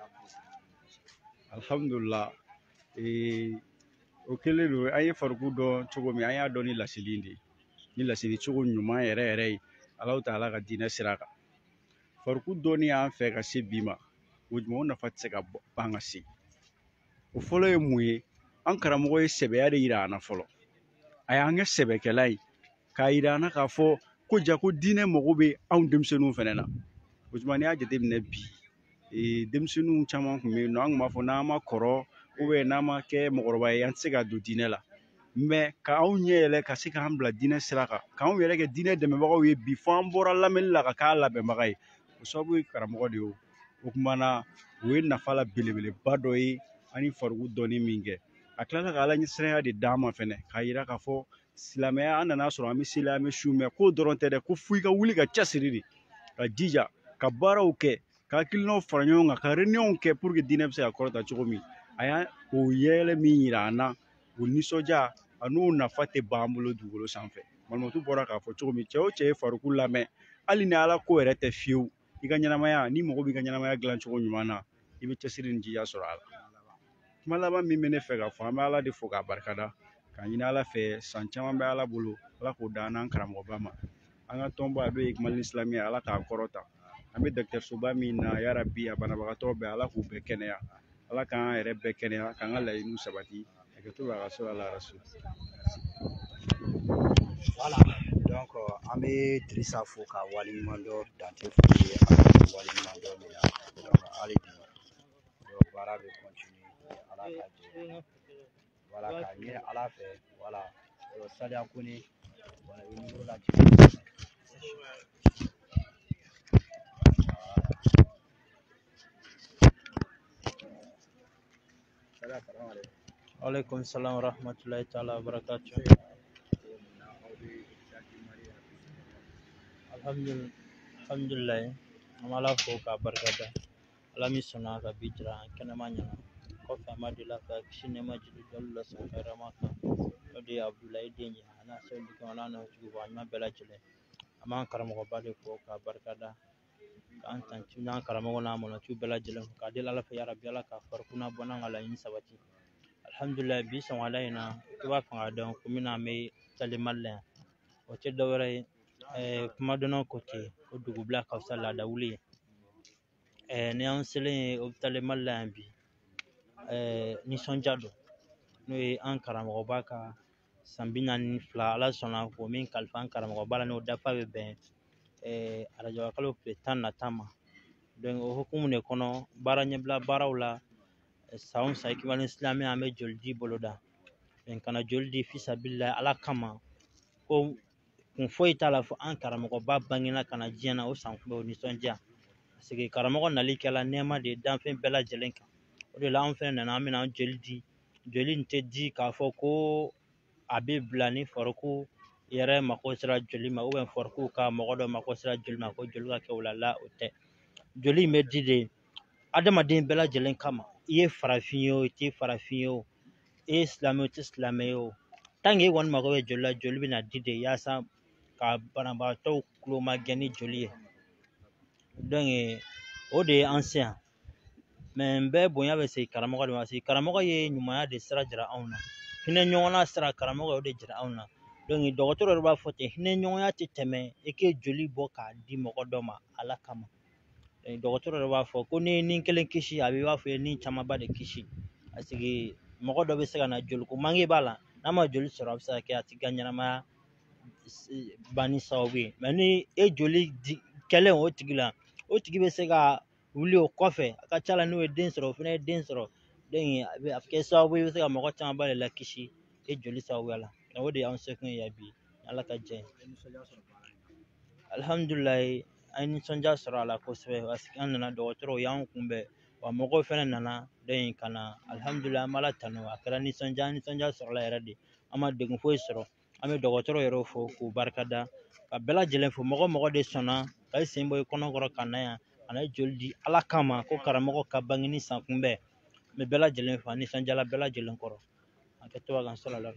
bon alhamdulilah ee o kɛlen don an ye farikolo dɔn cogo min an y'a dɔn ni lasili de ye ni lasili cogo ɲuman yɛrɛ yɛrɛ ye Alahu Taala ka diinɛ sira kan farikolo dɔnni y'an fɛ ka se bi ma o jumɛn o nafa tɛ se ka ban ka se o fɔlɔ ye mun ye an karamɔgɔ ye sɛbɛya de yira an na fɔlɔ a y'an kɛ sɛbɛkɛla ye k'a yira an na k'a fɔ ko ja ko diinɛ mago bɛ anw denmisɛnninw fana na o tuma n'i y'a jateminɛ bi ee denmisɛnninw caman tun bɛ yen nɔ an tun b'a fɔ n'an ma kɔrɔ n'an ma kɛ mɔgɔkɔrɔba ye an tɛ se ka don diinɛ la mɛ ka anw ɲɛ yɛlɛ ka se k'an bila diinɛ sira kan k'anw yɛrɛ kɛ diinɛ dɛmɛbagaw ye bi fɔ an bɔra lamɛnni la ka k'a labɛnbaga ye o sababu ye karamɔgɔ de ye o kumana o ye nafa la belebeleba dɔ ye an ni farikolo dɔnni min kɛ a tilala ka ala ɲɛsiranya de d'an ma fɛnɛ k'a yira k'a fɔ silamɛya an nana sɔrɔ an bɛ seli an bɛ su mɛ k'o dɔrɔn tɛ dɛ ko f'i ka wuli ka cɛsiri de ka jija ka baaraw kɛ ka hakilinaw fara ɲɔgɔn kan ka réunion kɛ pour que diinɛ bɛ se ka kɔrɔta cogo min a y'a o yɛlɛ min yira an na o nisɔndiya a n'o nafa tɛ ban an bolo dugukolo sanfɛ malimatu bɔra k'a fɔ cogo min cɛ o cɛ ye farikolo lamɛn hali ni ala ko yɛrɛ tɛ fiyewu i ka ɲɛnamaya ni mɔgɔ b'i ka ɲɛnamaya dilan cogo ɲuman na i bɛ cɛsiri ni jija sɔrɔ a la kuma laban min bɛ ne fɛ ka fɔ an bɛ ala de fo k'a barikada k'a ɲini ala fɛ san caman bɛ ala bolo ala k'o da an n'an karamɔgɔba ma an ka tɔnba a bɛ Ikmal Islamiya ala k'a kɔrɔta an bɛ dɔgɔtɔrɔsoba min na yarabi a banabagatɔ bɛɛ ala k'u bɛɛ kɛnɛya ala k'an yɛrɛ bɛɛ kɛnɛya k'an ka laɲiniw sabati hakɛto b'a ka so ala rasul voilà donc an bɛ Dirisa fo ka waleɲuman dɔn Dante foli ye an bɛ waleɲuman dɔn min na donc hali bi baara bɛ continuer ala ka jɛ voilà ka ɲini ala fɛ voilà Saliya Kone voilà i numéro lajɛ Alaikum salam wa rahmatullahi ta'ala wa barakatuh. Alhamdulillah, alhamdulillah. Amala fo ka barkada. Ala mi sona ka bijra kenama nyana. Ko fa madila ka kishine majidi dalla sa karama ka. Odi Abdullahi Denye ana so di kana na tugu ba ma bela jile. Ama karamo ba de fo ka barkada. Ka antan tuna karamo na mo na tu bela jile ka de ala fa ya rabbi ala ka farkuna bona ngala yin sabati. Alhamdulillah bi son wala ina tuba fanga don kumina me talimalle o ce dawre eh kuma dono côté o dugu bla ka sala da wuli eh ne an sele o talimalle bi eh ni sonjado no e an karamo baka sambina ni fla ala sona ko min kalfan karamo bala no dafa be ben eh arajo kalo pe tan na tama donc o hukumu ne kono baranya bla barawla saun sa Ikmal Islamiya ame joldi boloda en kana joldi fi sabilillah ala kama ko kun foyi tala fo an karamɔgɔ ba bangina kana diɲɛna o san kunbɛ o nisɔndiya parce que karamɔgɔ nali kɛla nɛɛma de danfɛn bɛɛ lajɛlen kan o de la an fɛnɛ nana an bɛna an joli di joli in tɛ di k'a fɔ ko a bɛ bila ni farikolo yɛrɛ mako sera joli ma ou bien farikolo ka mɔgɔ dɔ mako sera joli ma ko joli ka kɛ o la la o tɛ joli in bɛ di de adamaden bɛɛ lajɛlen kama i ye farafin ye o i tɛ farafin ye o i ye silamɛ o i tɛ silamɛ ye o tant que i kɔni mago bɛ joli la joli bɛ na di de yaasa ka banabagatɔw tulo ma gɛn ni joli ye donc o de ye an se yan mais n bɛ bonya bɛ se karamɔgɔ de ma parce que karamɔgɔ ye ɲumanya de sira jira anw na hinɛ ɲɔgɔnna sira karamɔgɔ y'o de jira anw na donc dɔgɔtɔrɔ yɛrɛ b'a fɔ ten hinɛ ɲɔgɔnya tɛ tɛmɛ i k'e joli bɔ k'a di mɔgɔ dɔ ma ala kama dɔgɔtɔrɔ yɛrɛ b'a fɔ ko ni ni kelen kisi a b'i b'a fɔ ni camanba de kisi parce que mɔgɔ dɔ bɛ se ka na joli ko mange b'a la n'a ma joli sɔrɔ a bɛ se ka kɛ a t'i ka ɲɛnamaya banni sababu ye mɛ ni e joli di kɛlen o tigi la o tigi bɛ se ka wuli o kɔfɛ a ka ca la n'o ye den sɔrɔ o fana ye den sɔrɔ a bɛ kɛ sababu ye i bɛ se ka mɔgɔ camanba de la kisi e joli sababuya la o de y'anw sekun ye bi ala ka jɛ alihamudulilayi an ye nisɔndiya sɔrɔ a la kosɛbɛ parce que an nana dɔgɔtɔrɔw y'an kunbɛn wa mɔgɔw fana nana ka na alihamudulilayi an b'ala tanu a kɛra nisɔndiya an nisɔndiya sɔrɔla yɛrɛ de an ma degun foyi sɔrɔ an bɛ dɔgɔtɔrɔ yɛrɛ fo k'u barikada ka bɛɛ lajɛlen fo mɔgɔ mɔgɔ de sɔnna ka i sen bɔ i kɔnɔkɔrɔ ka na yan a na joli di ala kama ko karamɔgɔ ka bangeni san kunbɛn n bɛ bɛɛ lajɛlen fo a nisɔndiyala bɛɛ lajɛlen kɔrɔ a kɛ to kan sɔrɔ la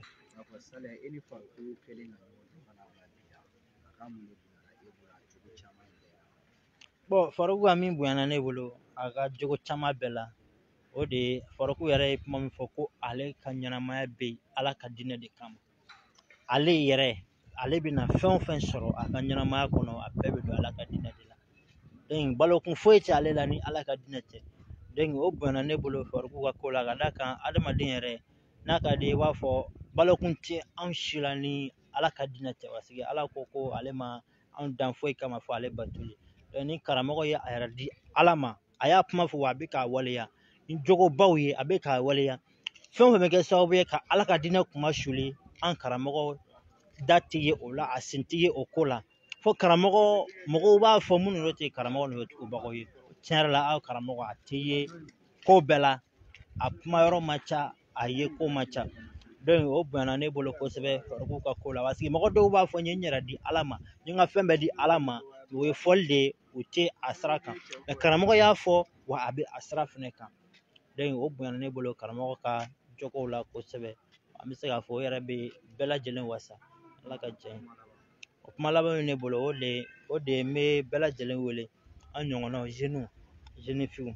bɔn faroku ka min bonyana ne bolo a ka jogo caman bɛɛ la o de ye faroku yɛrɛ ye kuma min fɔ ko ale ka ɲɛnamaya bɛ yen ala ka diinɛ de kama ale yɛrɛ ale bɛna fɛn o fɛn sɔrɔ a ka ɲɛnamaya kɔnɔ a bɛɛ bɛ don ala ka diinɛ de la donc balokun foyi tɛ ale la ni ala ka diinɛ tɛ donc o bonyana ne bolo faroku ka ko la ka d'a kan adamaden yɛrɛ n'a ka di i b'a fɔ balokun tɛ anw si la ni ala ka diinɛ tɛ parce que ala ko ko ale ma anw dan foyi kama fɔ ale batuli ni karamɔgɔ ye a yɛrɛ di ala ma a y'a kuma fɔ wa a bɛ k'a waleya ni jogobaw ye a bɛ k'a waleya fɛn o fɛn bɛ kɛ sababu ye ka ala ka diinɛ kuma suli an karamɔgɔ da tɛ ye o la a sen tɛ ye o ko la fo karamɔgɔ mɔgɔw b'a fɔ minnu yɛrɛ tɛ karamɔgɔ n'o ye tugubagaw ye tiɲɛ yɛrɛ la aw karamɔgɔ a tɛ ye ko bɛɛ la a kuma yɔrɔ ma ca a ye ko ma ca donc o bonyana ne bolo kosɛbɛ faroku ka ko la parce que mɔgɔ dɔw b'a fɔ n ye n yɛrɛ di ala ma n ye n ka fɛn bɛɛ di ala ma o ye fɔli de ye o tɛ a sira kan nka karamɔgɔ y'a fɔ wa a bɛ a sira fɛnɛ kan donc o bonyana ne bolo karamɔgɔ ka jogow la kosɛbɛ an bɛ se k'a fɔ o yɛrɛ bɛ bɛɛ lajɛlen wasa ala ka jɛ o kuma laban min ne bolo o de o de n bɛ bɛɛ lajɛlen wele an ɲɔgɔnnaw jeunes jeunes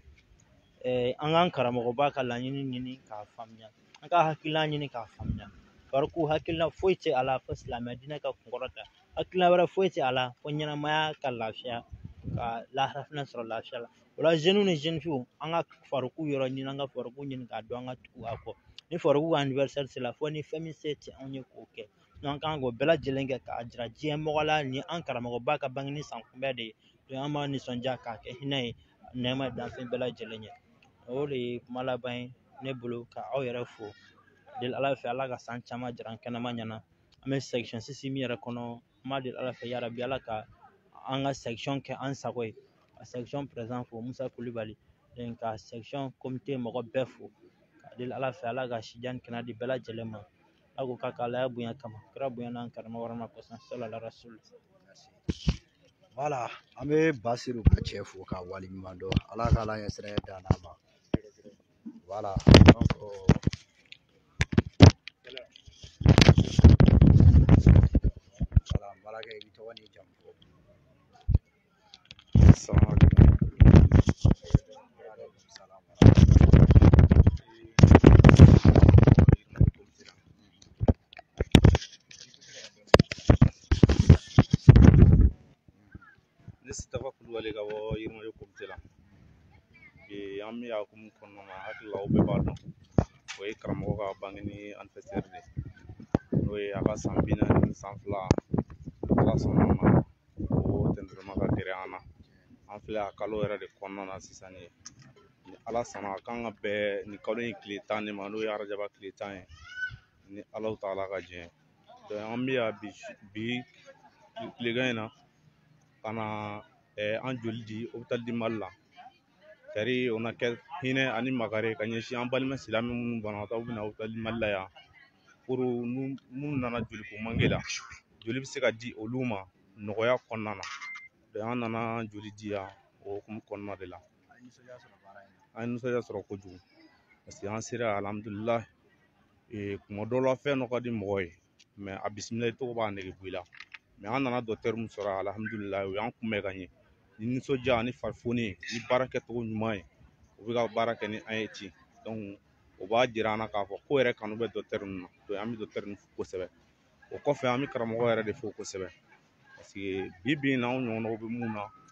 ɛɛ an k'an karamɔgɔba ka laɲini ɲini k'a faamuya an ka hakilina ɲini k'a faamuya faroku hakilina foyi tɛ a la fo silamɛ diinɛ ka kunkɔrɔta hakilina wɛrɛ foyi tɛ a la fo ɲɛnamaya ka lafiya ka lahara fana sɔrɔ lafiya la o la jeunes ni jeunes filles an ka faroku yɔrɔ ɲini an ka faroku ɲini k'a dɔn an ka tugu a kɔ ni faroku ka anniversaire sera fo ni fɛn min se tɛ anw ye k'o kɛ an kan k'o bɛɛ lajɛlen kɛ k'a jira diɲɛ mɔgɔ la ni an karamɔgɔba ka bangeni san kunbɛn de ye donc an b'a nisɔndiya k'a kɛ hinɛ ye nɛɛma danfɛn bɛɛ lajɛlen ye o de ye kuma laban ye ne bolo ka aw yɛrɛ fo deli ala fɛ ala ka san caman jira an kɛnɛma ɲɛna an bɛ section six min yɛrɛ kɔnɔ an b'a deli ala fɛ yarabi ala ka an ka section kɛ an sago ye ka section président fo musa kulibali donc ka section comité mɔgɔ bɛɛ fo ka deli ala fɛ ala ka sijan ni kɛnɛ di bɛɛ lajɛlen ma ala ko k'a ka ala bonya kama kira bonya n'an karamɔgɔ wɛrɛ ma kɔsɔn salala rasul voilà an bɛ basiru ka cɛ fo k'a waleɲuman dɔn ala ka ala ɲɛsira dan n'a ma voilà donc voilà baarakɛ i bɛ tɔgɔ n'i jamu fɔ Sitafa Kulubali ka bɔ Yirimajɔ komite la bi an bɛ hukumu kɔnɔna na hakili la aw bɛɛ b'a dɔn o ye karamɔgɔ ka bangeni anniversaire de ye n'o ye a ka san bi naani ni san fila ala sɔnna ma o tɛntɛrɛma ka gɛrɛ an na an filɛ a kalo yɛrɛ de kɔnɔna na sisan ye ni ala sɔnna a kan ka bɛn ni kalo in tile tan de ma n'o ye arajaba tile tan ye ni alaw ta ala ka jɛ donc an bɛ yan bi bi tilegan in na ka na an joli di hôpital du Mali la kari o na kɛ hinɛ ani makari ka ɲɛsin an balima silamɛ minnu banabaatɔ bɛ na hôpital du Mali la yan pour minnu nana joli ko manque la joli bɛ se ka di olu ma nɔgɔya kɔnɔna na donc an nana joli di yan o hukumu kɔnɔna de la an ye nisɔndiya sɔrɔ kojugu parce que an sera alhamdulilayi kuma dɔw la fɛn dɔ ka di mɔgɔ ye mais a bisimila cogo b'a nege bɔ i la mais an nana docteur min sɔrɔ alhamdulilayi o y'an kunbɛn ka ɲɛ ni nisɔndiya ani farifoni ni baara kɛcogo ɲuman ye u bɛ ka baara kɛ ni an ye ten donc o b'a jira an na k'a fɔ ko yɛrɛ kanu bɛ docteur ninnu na donc an bɛ docteur ninnu fo kosɛbɛ o kɔfɛ an bɛ karamɔgɔ yɛrɛ de fo kosɛbɛ parce que bi bi in na anw ɲɔgɔnnaw bɛ mun na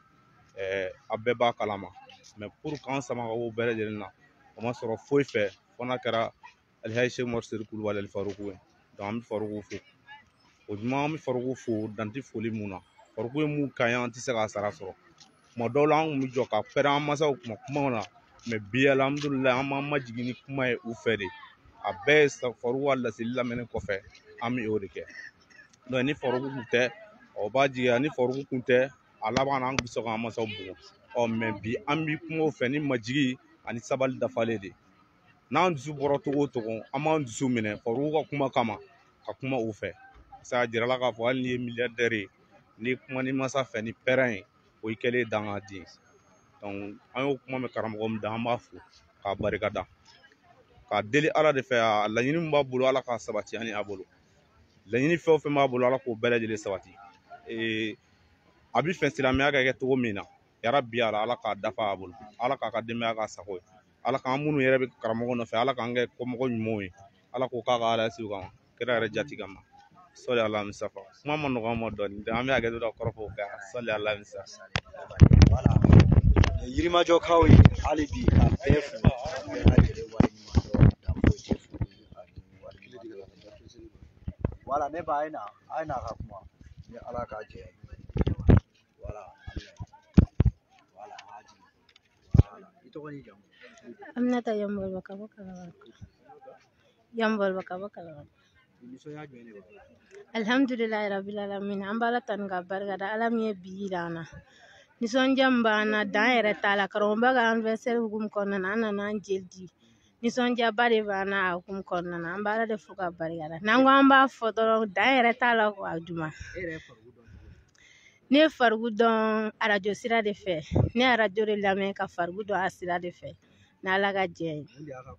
a bɛɛ b'a kalama mais pour k'an sama ka bɔ bɛɛ lajɛlen na o ma sɔrɔ foyi fɛ fo n'a kɛra Alhaji Seku Umaru Seydou Kulubali Ali Faruku ye donc an bɛ Faruku fo o juma an bɛ Faruku fo dan tɛ foli mun na Faruku ye mun kan ye an tɛ se k'a sara sɔrɔ tuma dɔw la an kun bɛ jɔ ka pɛrɛn an mansaw kuma kumaw na mais bi alhamdulilayi an b'an majigin ni kuma ye u fɛ de a bɛɛ ye Faruku ka laseli lamɛnni kɔfɛ an bɛ o de kɛ donc ni Faruku kun tɛ o b'a jigiya ni Faruku kun tɛ a laban na an kun bɛ sɔn k'an mansaw bugu ɔ mais bi an bɛ kuma o fɛ ni majigi ani sabali dafalen de n'an dusu bɔra togo o togo an b'an dusu minɛ Faruku ka kuma kama ka kuma u fɛ ça jirala k'a fɔ hali n'i ye milliardaire ye n'i kuma ni mansa fɛ ni pɛrɛn ye o y'i kɛlen dangaden donc an y'o kuma mɛn karamɔgɔ min da an b'a fo k'a barikada k'a deli ala de fɛ a laɲini min b'a bolo ala k'a sabati ani a bolo laɲini fɛn o fɛn b'a bolo ala k'o bɛɛ lajɛlen sabati ee a bɛ fɛ silamɛya ka kɛ cogo min na yarabi ala ala k'a dafa a bolo ala k'a ka denbaya k'a sago ye ala k'an minnu yɛrɛ bɛ karamɔgɔ nɔfɛ ala k'an kɛ kɔmɔgɔ ɲumanw ye ala k'o k'a ka ala siw kan kira yɛrɛ jati kama sɔli ala misafa kuma ma nɔgɔ an ma dɔɔni an bɛ hakɛ to da kɔrɔfɔ ka sɔli ala misafa voilà yirimajɔkaw ye hali bi ka bɛɛ fo bɛɛ lajɛlen waleɲumandɔn danfo tɛ foli ani waleɲumandɔn voilà ne ba a ye na a ye na a ka kuma ni ala k'a jɛ voilà voilà haji voilà i tɔgɔ ni jamu Aminata Yambol baka bɔ Kalabanko. Yambol baka bɔ Kalabanko. nisɔndiya jumɛn de b'a la Alhamdulilahi rabil alamin an b'ala tanu ka barikada ala min ye bi yira an na nisɔndiya min b'an na dan yɛrɛ t'a la karamɔgɔba ka anniversaire hukumu kɔnɔna na an nana an jeli di nisɔndiyaba de b'an na a hukumu kɔnɔna na an b'ala de fo ka barikada n'an ko an b'a fɔ dɔrɔn dan yɛrɛ t'a la a juma ne ye Faruku dɔn arajo sira de fɛ ne ye arajo de lamɛn ka Faruku dɔn a sira de fɛ n'ala ka jɛ ye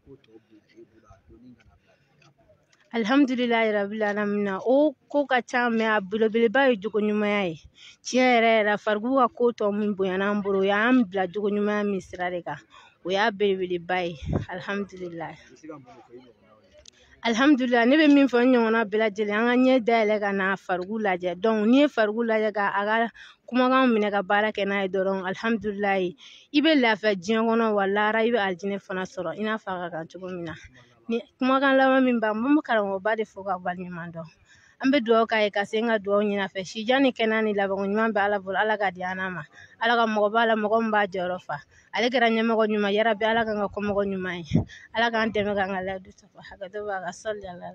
alhamdulilahi rabil alamin o ko ka ca mɛ a belebeleba ye jogo ɲumanya ye tiɲɛ yɛrɛ yɛrɛ Faruku ka ko tɔ min bonyana an bolo o y'an bila jogo ɲumanya min sira de kan o y'a belebeleba ye alhamdulilahi alhamdulilahi ne bɛ min fɔ n ɲɔgɔnna bɛɛ lajɛlen an ka ɲɛ dayɛlɛ ka na Faruku lajɛ donc n'i ye Faruku lajɛ ka a ka kumakan minɛ ka baara kɛ n'a ye dɔrɔn alhamdulilahi i bɛ lafiya diɲɛ kɔnɔ wa lahara i bɛ alijinɛ fana sɔrɔ i n'a fɔ a ka kan cogo min na ni kumakan laban min b'an bolo karamɔgɔba de fo ka waleɲuman dɔn an bɛ dugawu k'a ye ka se n ka dugawu ɲini a fɛ sijan ni kɛnɛya ni labanko ɲuman bɛ ala bolo ala ka di an ma ala ka mɔgɔ b'a la mɔgɔ min b'a jɔyɔrɔ fa ale kɛra ɲɛmɔgɔ ɲuman yarabi ala k'an ka kɔmɔgɔ ɲuman ye ala k'an dɛmɛ k'an ka layidu sɔrɔ hakɛto b'a ka sɔli ala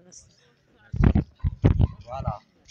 voilà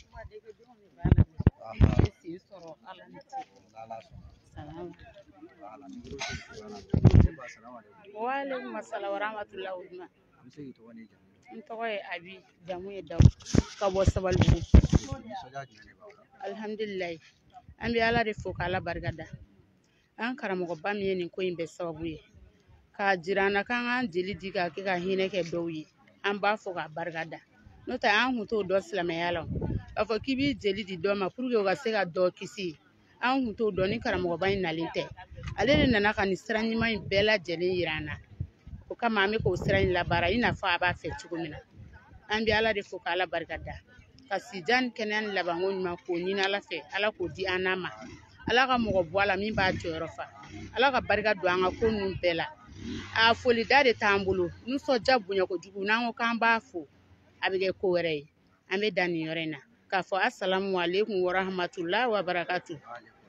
Waalaikum assalam warahmatullahi wabarakatuh. N tɔgɔ ye Abi jamu ye Dawu ka bɔ Sabalibugu. Alhamdulilayi an bɛ ala de fo k'ala barikada an karamɔgɔba min ye nin ko in bɛɛ sababu ye k'a jira an na k'an k'an jeli di k'a kɛ ka hinɛ kɛ dɔw ye an b'a fo k'a barikada n'o tɛ an kun t'o dɔn silamɛya la k'a fɔ k'i b'i jeli di dɔ ma pour que o ka se ka dɔ kisi an kun t'o dɔn ni karamɔgɔba in nalen tɛ ale de nana ka nin sira ɲuman in bɛɛ lajɛlen yira an na o kama an bɛ k'o sira in labaara i n'a fɔ a b'a fɛ cogo min na an bɛ ala de fo k'ala barikada ka sijan ni kɛnɛya ni labanko ɲuman k'o ɲini ala fɛ ala k'o di an n'a ma ala ka mɔgɔ bɔ a la min b'a jɔyɔrɔ fa ala ka barika don an ka ko ninnu bɛɛ la a foli da de t'an bolo nisɔndiya bonya kojugu n'an ko k'an b'a fo a bɛ kɛ ko wɛrɛ ye an bɛ dan nin yɔrɔ in na k'a fɔ asalamu aleykum warahmatulahi wabarakatu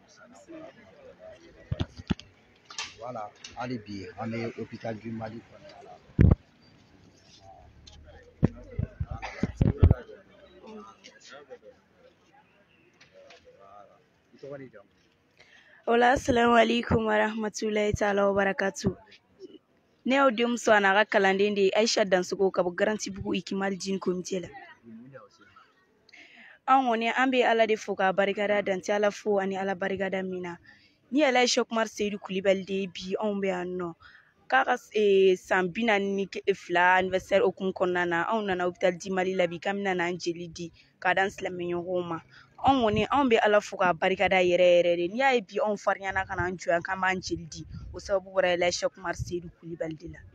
voilà hali bi an bɛ hôpital du Mali kɔnɔna la Ola assalamu alaikum warahmatullahi ta'ala wabarakatuh. Ne y'aw denmuso a n'a ka kalanden de ye Aisha Dansogo ka bɔ Garanti Bugu Ikimal Jin Comité la. An kɔni an bɛ ala de fo k'a barikada dante ala fo ani ala barikada min na ni Alhaji Seku Umaru Seydou Kulibali de ye bi anw bɛ yan nɔ k'a ka san bi naani ni fila anniversaire hukumu kɔnɔna na anw nana hôpital di Mali la bi k'an bɛna n'an jeli di k'a d'an silamɛɲɔgɔnw ma anw kɔni anw bɛ ala fo k'a barikada yɛrɛ yɛrɛ de n'i y'a ye bi anw farinyana ka na an jɔ yan k'an b'an jeli di o sababu bɔra Alhaji Seku Umaru Seydou Kulibali de la.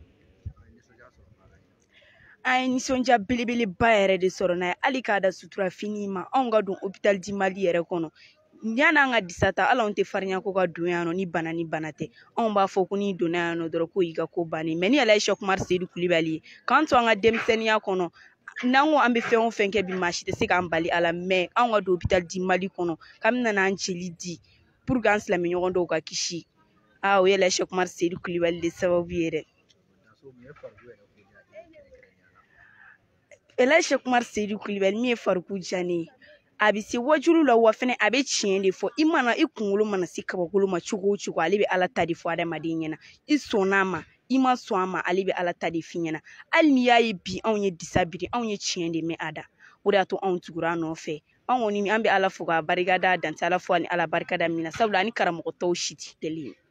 An ye nisɔndiya belebeleba yɛrɛ de sɔrɔ n'a ye hali k'a da sutura fini ma anw ka don hôpital di Mali yɛrɛ kɔnɔ yana an ka disata ala anw tɛ farinya ko ka don yan nɔ ni bana ni bana tɛ anw b'a fɔ ko n'i donna yan nɔ dɔrɔn ko y'i ka ko bannen mais ni yɛlɛ ye Cheikh Umar Seydou Kulibali ye k'an to an ka denmisɛnninya kɔnɔ n'an ko an bɛ fɛn o fɛn kɛ bi maa si tɛ se k'an bali a la mais anw ka don hôpital di Mali kɔnɔ k'an bɛna n'an jeli di pour que an silamɛɲɔgɔn dɔw ka kisi aa o yɛlɛ Cheikh Umar Seydou Kulibali de sababu ye dɛ. Yɛlɛ Cheikh Umar Seydou Kulibali min ye fariku diya ne ye a bɛ se wajulu la wa fɛnɛ a bɛ tiɲɛ de fɔ i mana i kunkolo mana se kabakolo ma cogo o cogo ale bɛ ala ta de fɔ adamaden ɲɛna i sɔnn'a ma i ma sɔn a ma ale bɛ ala ta de f'i ɲɛna hali n'i y'a ye bi anw ye disa biri anw ye tiɲɛ de mɛn a da o de y'a to anw tugura a nɔfɛ anw kɔni an bɛ ala fo k'a barikada dante ala fo ani ala barikada min na sabula ani karamɔgɔ tɔw si tɛ kelen ye.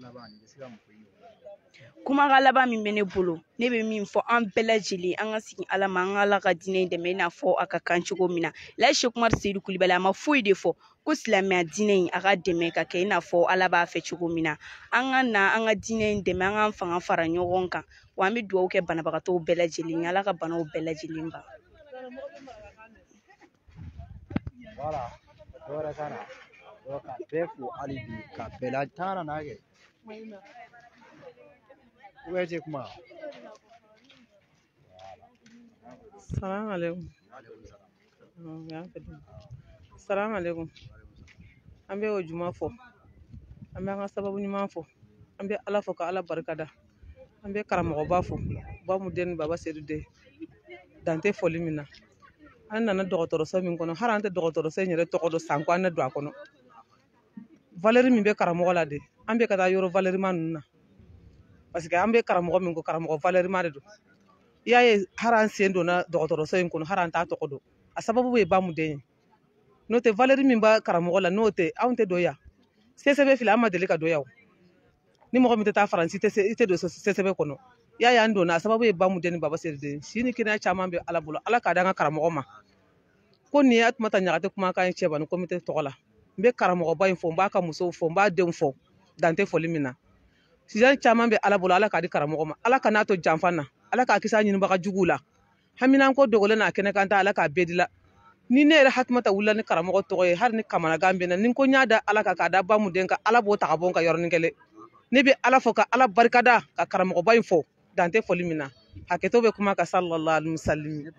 Kumakan laban min bɛ ne bolo ne bɛ min fɔ an bɛɛ lajɛlen an ka sigi ala ma an ka ala ka diinɛ dɛmɛ i n'a fɔ a ka kan cogo min na la Cheikh Umar Seydou Kulibali a ma foyi de fɔ ko silamɛya diinɛ in a ka dɛmɛ ka kɛ i n'a fɔ ala b'a fɛ cogo min na an ka na an ka diinɛ in dɛmɛ an k'an fanga fara ɲɔgɔn kan wa an bɛ dugawu kɛ banabagatɔw bɛɛ lajɛlen ye ala ka banaw bɛɛ lajɛlen ban. Voilà, dɔwɛrɛ t'a la, donc ka bɛɛ fo hali bi ka bɛɛ la taa na n'a kɛ. Ou est kuma? Salamu alaikum. Salamu alaikum. An bɛ o juma fɔ an bɛ an ka sababu ɲuman fɔ an bɛ ala fɔ ka ala barikada an bɛ karamɔgɔba fɔ ba Mudeni Baba Seydou de dante foli min na an nana dɔgɔtɔrɔso min kɔnɔ hali an tɛ dɔgɔtɔrɔso in yɛrɛ tɔgɔ dɔn san ko an ne don a kɔnɔ valeur min bɛ karamɔgɔ la de an bɛ ka taa yɔrɔ valeur ma ninnu na parce que an bɛ karamɔgɔ min ko karamɔgɔ valeur ma de don i y'a ye hali an sen donna dɔgɔtɔrɔso in kɔnɔ hali an t'a tɔgɔ dɔn a sababu ye ba Mudeni ye n'o tɛ valeur min b'a karamɔgɔ la n'o tɛ anw tɛ don yan C C B fila an ma deli ka don yan ni mɔgɔ min tɛ taa Faransi i tɛ don C C B kɔnɔ i y'a ye an donna a sababu ye ba Mudeni Baba Seydou de si ni kɛnɛya caman bɛ ala bolo ala k'a di an ka karamɔgɔ ma ko nin ye Atumata Ɲagate kumakan ye cɛba ni komite tɔgɔ la n bɛ karamɔgɔba in fɔ n b'a ka musow fɔ n b'a denw fɔ dante foli min na sijan caman bɛ ala bolo ala k'a di karamɔgɔ ma ala ka n'a to janfa na ala k'a kisi a ɲinibaga juguw la haminan ko dogolen n'a kɛnɛ kan ta ala k'a bɛɛ di la ni ne yɛrɛ Hatumata wulila ni karamɔgɔ tɔgɔ ye hali ni kamanagan bɛ na ni ko n y'a da ala ka k'a da ba Mudeni kan ala b'o ta ka bɔ n ka yɔrɔnin kelen ne bɛ ala fɔ ka ala barikada ka karamɔgɔba in fɔ dante foli min na hakɛto bɛ kuma ka sallallahu alaihi wasallam.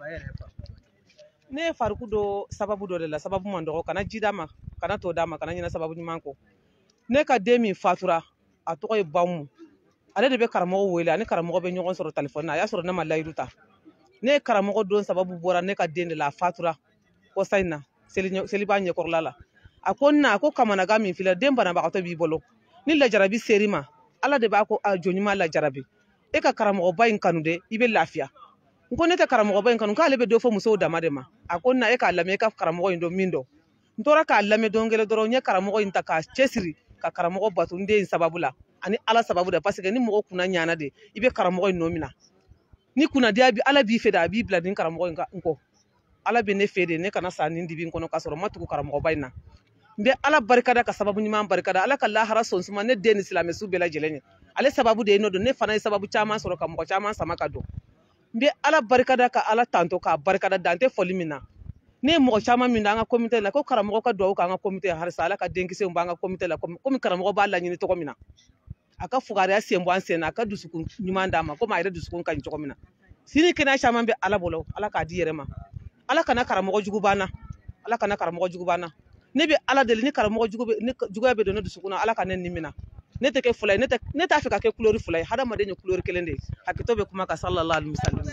Ne ye fariku dɔ sababu dɔ de la sababu man dɔgɔ kana ji d'a ma kana to d'a ma kana ɲinɛ sababu ɲuman kɔ ne ka den min fatura a tɔgɔ ye Bamu ale de bɛ karamɔgɔ wele ani karamɔgɔ bɛ ɲɔgɔn sɔrɔ telefɔni na a y'a sɔrɔ ne ma layidu ta ne ye karamɔgɔ don sababu bɔra ne ka den de la a fatura kɔsa in na seliba ɲɛkɔrɔla la a ko na a ko kamanagan min filɛ den banabagatɔ b'i bolo ni lajarabi ser'i ma ala de b'a ko a jɔn ɲuman lajarabi e ka karamɔgɔba in kanu de i bɛ lafiya n ko ne tɛ karamɔgɔba in kanu k'ale bɛ dɔ fɔ musow dama de ma a ko na e k'a lamɛn e ka karamɔgɔ in dɔn min dɔn n tora k'a lamɛn don kelen dɔrɔn n ye karamɔgɔ in ta k'a cɛsiri ka karamɔgɔ bato n den in sababu la ani ala sababu de parce que ni mɔgɔ kunna ɲana de i bɛ karamɔgɔ in nɔ min na ni kunnadiya bi ala b'i fɛ de a b'i bila ni karamɔgɔ in n kɔ ala bɛ ne fɛ de ne kana sa nin dibi kɔnɔ k'a sɔrɔ n ma tugu karamɔgɔba in na n bɛ ala barikada ka sababu ɲuman barikada ala ka lahara sɔn suma ne den ni silamɛsu bɛɛ lajɛlen ye ale sababu de ye nɔ don ne fana ye sababu caman sɔrɔ ka mɔgɔ caman sama ka don n bɛ ala barikada ka ala tanto k'a barikada dante foli min na ne ye mɔgɔ caman min na an ka komite la ko karamɔgɔ ka dugawu k'an ka komite halisa ala ka denkisɛw b'an ka komite la komi karamɔgɔ b'a laɲini cogo min na a ka fugariya sen bɔ an sen na a ka dusukun ɲuman d'a ma komi a yɛrɛ dusukun ka ɲi cogo min na sini kɛnɛya caman bɛ ala bolo ala k'a di yɛrɛ ma ala kana karamɔgɔ jugu banna ala kana karamɔgɔ jugu banna ne bɛ ala deli ni karamɔgɔ jugu bɛ ni juguya bɛ don ne dusukun na ala ka ne nimina ne tɛ kɛ fila ye ne t'a fɛ ka kɛ couleur fila ye hadamaden ye couleur kelen de ye hakɛto bɛ kuma ka sallallahu alaihi wasallam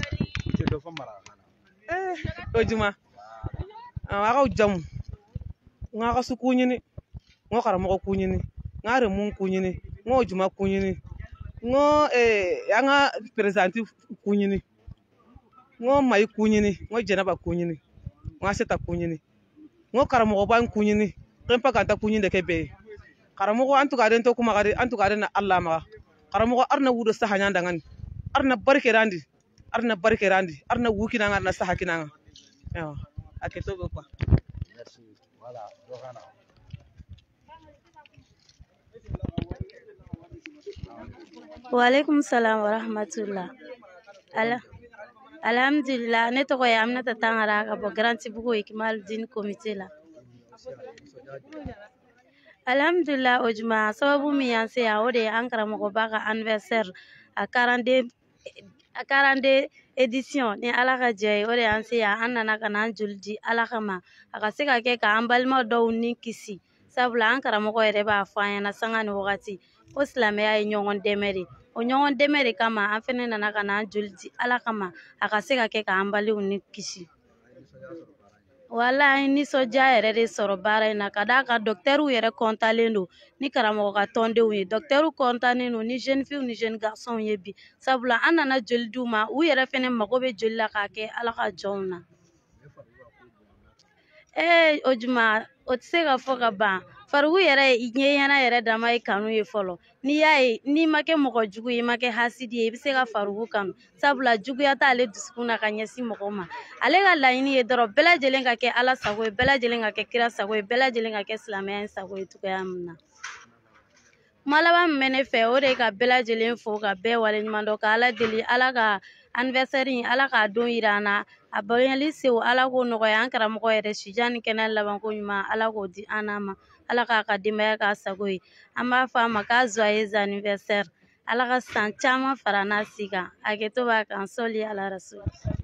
eh o juma a ka jamu n ka su k'u ɲini n ko karamɔgɔ k'u ɲini n ka remu k'u ɲini n ko juma k'u ɲini n ko an ka présidente k'u ɲini n ko mayi k'u ɲini n ko jɛnɛba k'u ɲini n ko aseta k'u ɲini n ko karamɔgɔba k'u ɲini n pa ka taa k'u ɲini de kɛ bɛɛ ye karamɔgɔ an tugaren to kuma gari an tugaren na Allah maga karamɔgɔ arna wudo sahanya dangani arna barkerandi arna barkerandi arna wukina arna sahakina yawa aketo be kwa merci voilà dogana wa alaikum salam wa rahmatullah ala alhamdulillah ne tɔgɔ ye Aminata Tangara ka bɔ Grand Tibugu Ikimal Din comité la Alhamdulillah o juma sababu min y'an se yan o de ye an karamɔgɔba ka anniversaire a quarante a quarante édition ni ala ka jɛ ye o de y'an se yan an nana ka na an joli di ala kama a ka se ka kɛ ka an balima dɔw ni kisi sabula an karamɔgɔ yɛrɛ b'a fɔ an ɲɛna sanga ni wagati ko silamɛya ye ɲɔgɔn dɛmɛ de o ɲɔgɔn dɛmɛ de kama an fɛnɛ nana ka na an joli di ala kama a ka se ka kɛ ka an baliw ni kisi wala an ye nisɔndiya yɛrɛ de sɔrɔ baara in na ka d'a kan dɔkitɛriw yɛrɛ kɔntalen don ni karamɔgɔ ka tɔndenw ye dɔkitɛriw kɔntannen don ni jeune filles ni jeune garçons ye bi sabula an nana joli d'u ma u yɛrɛ fɛnɛ mago bɛ joli la k'a kɛ ala ka jɔnw na ee o juma o tɛ se ka fɔ ka ban farigu yɛrɛ ye ɲɛɲɛna yɛrɛ dama ye kanu ye fɔlɔ n'i y'a ye n'i ma kɛ mɔgɔ jugu ye i ma kɛ hasidi ye i bɛ se ka farigu kanu sabula juguya t'ale dusukun na ka ɲɛsin mɔgɔw ma ale ka laɲini ye dɔrɔn bɛɛ lajɛlen ka kɛ ala sago ye bɛɛ lajɛlen ka kɛ kira sago ye bɛɛ lajɛlen ka kɛ silamɛya sago ye cogoya min na kuma laban min bɛ ne fɛ o de ye ka bɛɛ lajɛlen fo ka bɛɛ waleɲuman dɔn ka ala deli ala ka anniversaire in ala k'a don yira an na a bonyali sew ala k'o nɔgɔya an karamɔgɔ yɛrɛ sijan ni kɛnɛya labanko ɲuman ala k'o di an n'a ma ala k'a ka denbaya k'a sago ye an b'a fɔ a ma k'a joyeux anniversaire ala ka san caman fara n'a si kan hakɛto b'a kan sɔli ala rasul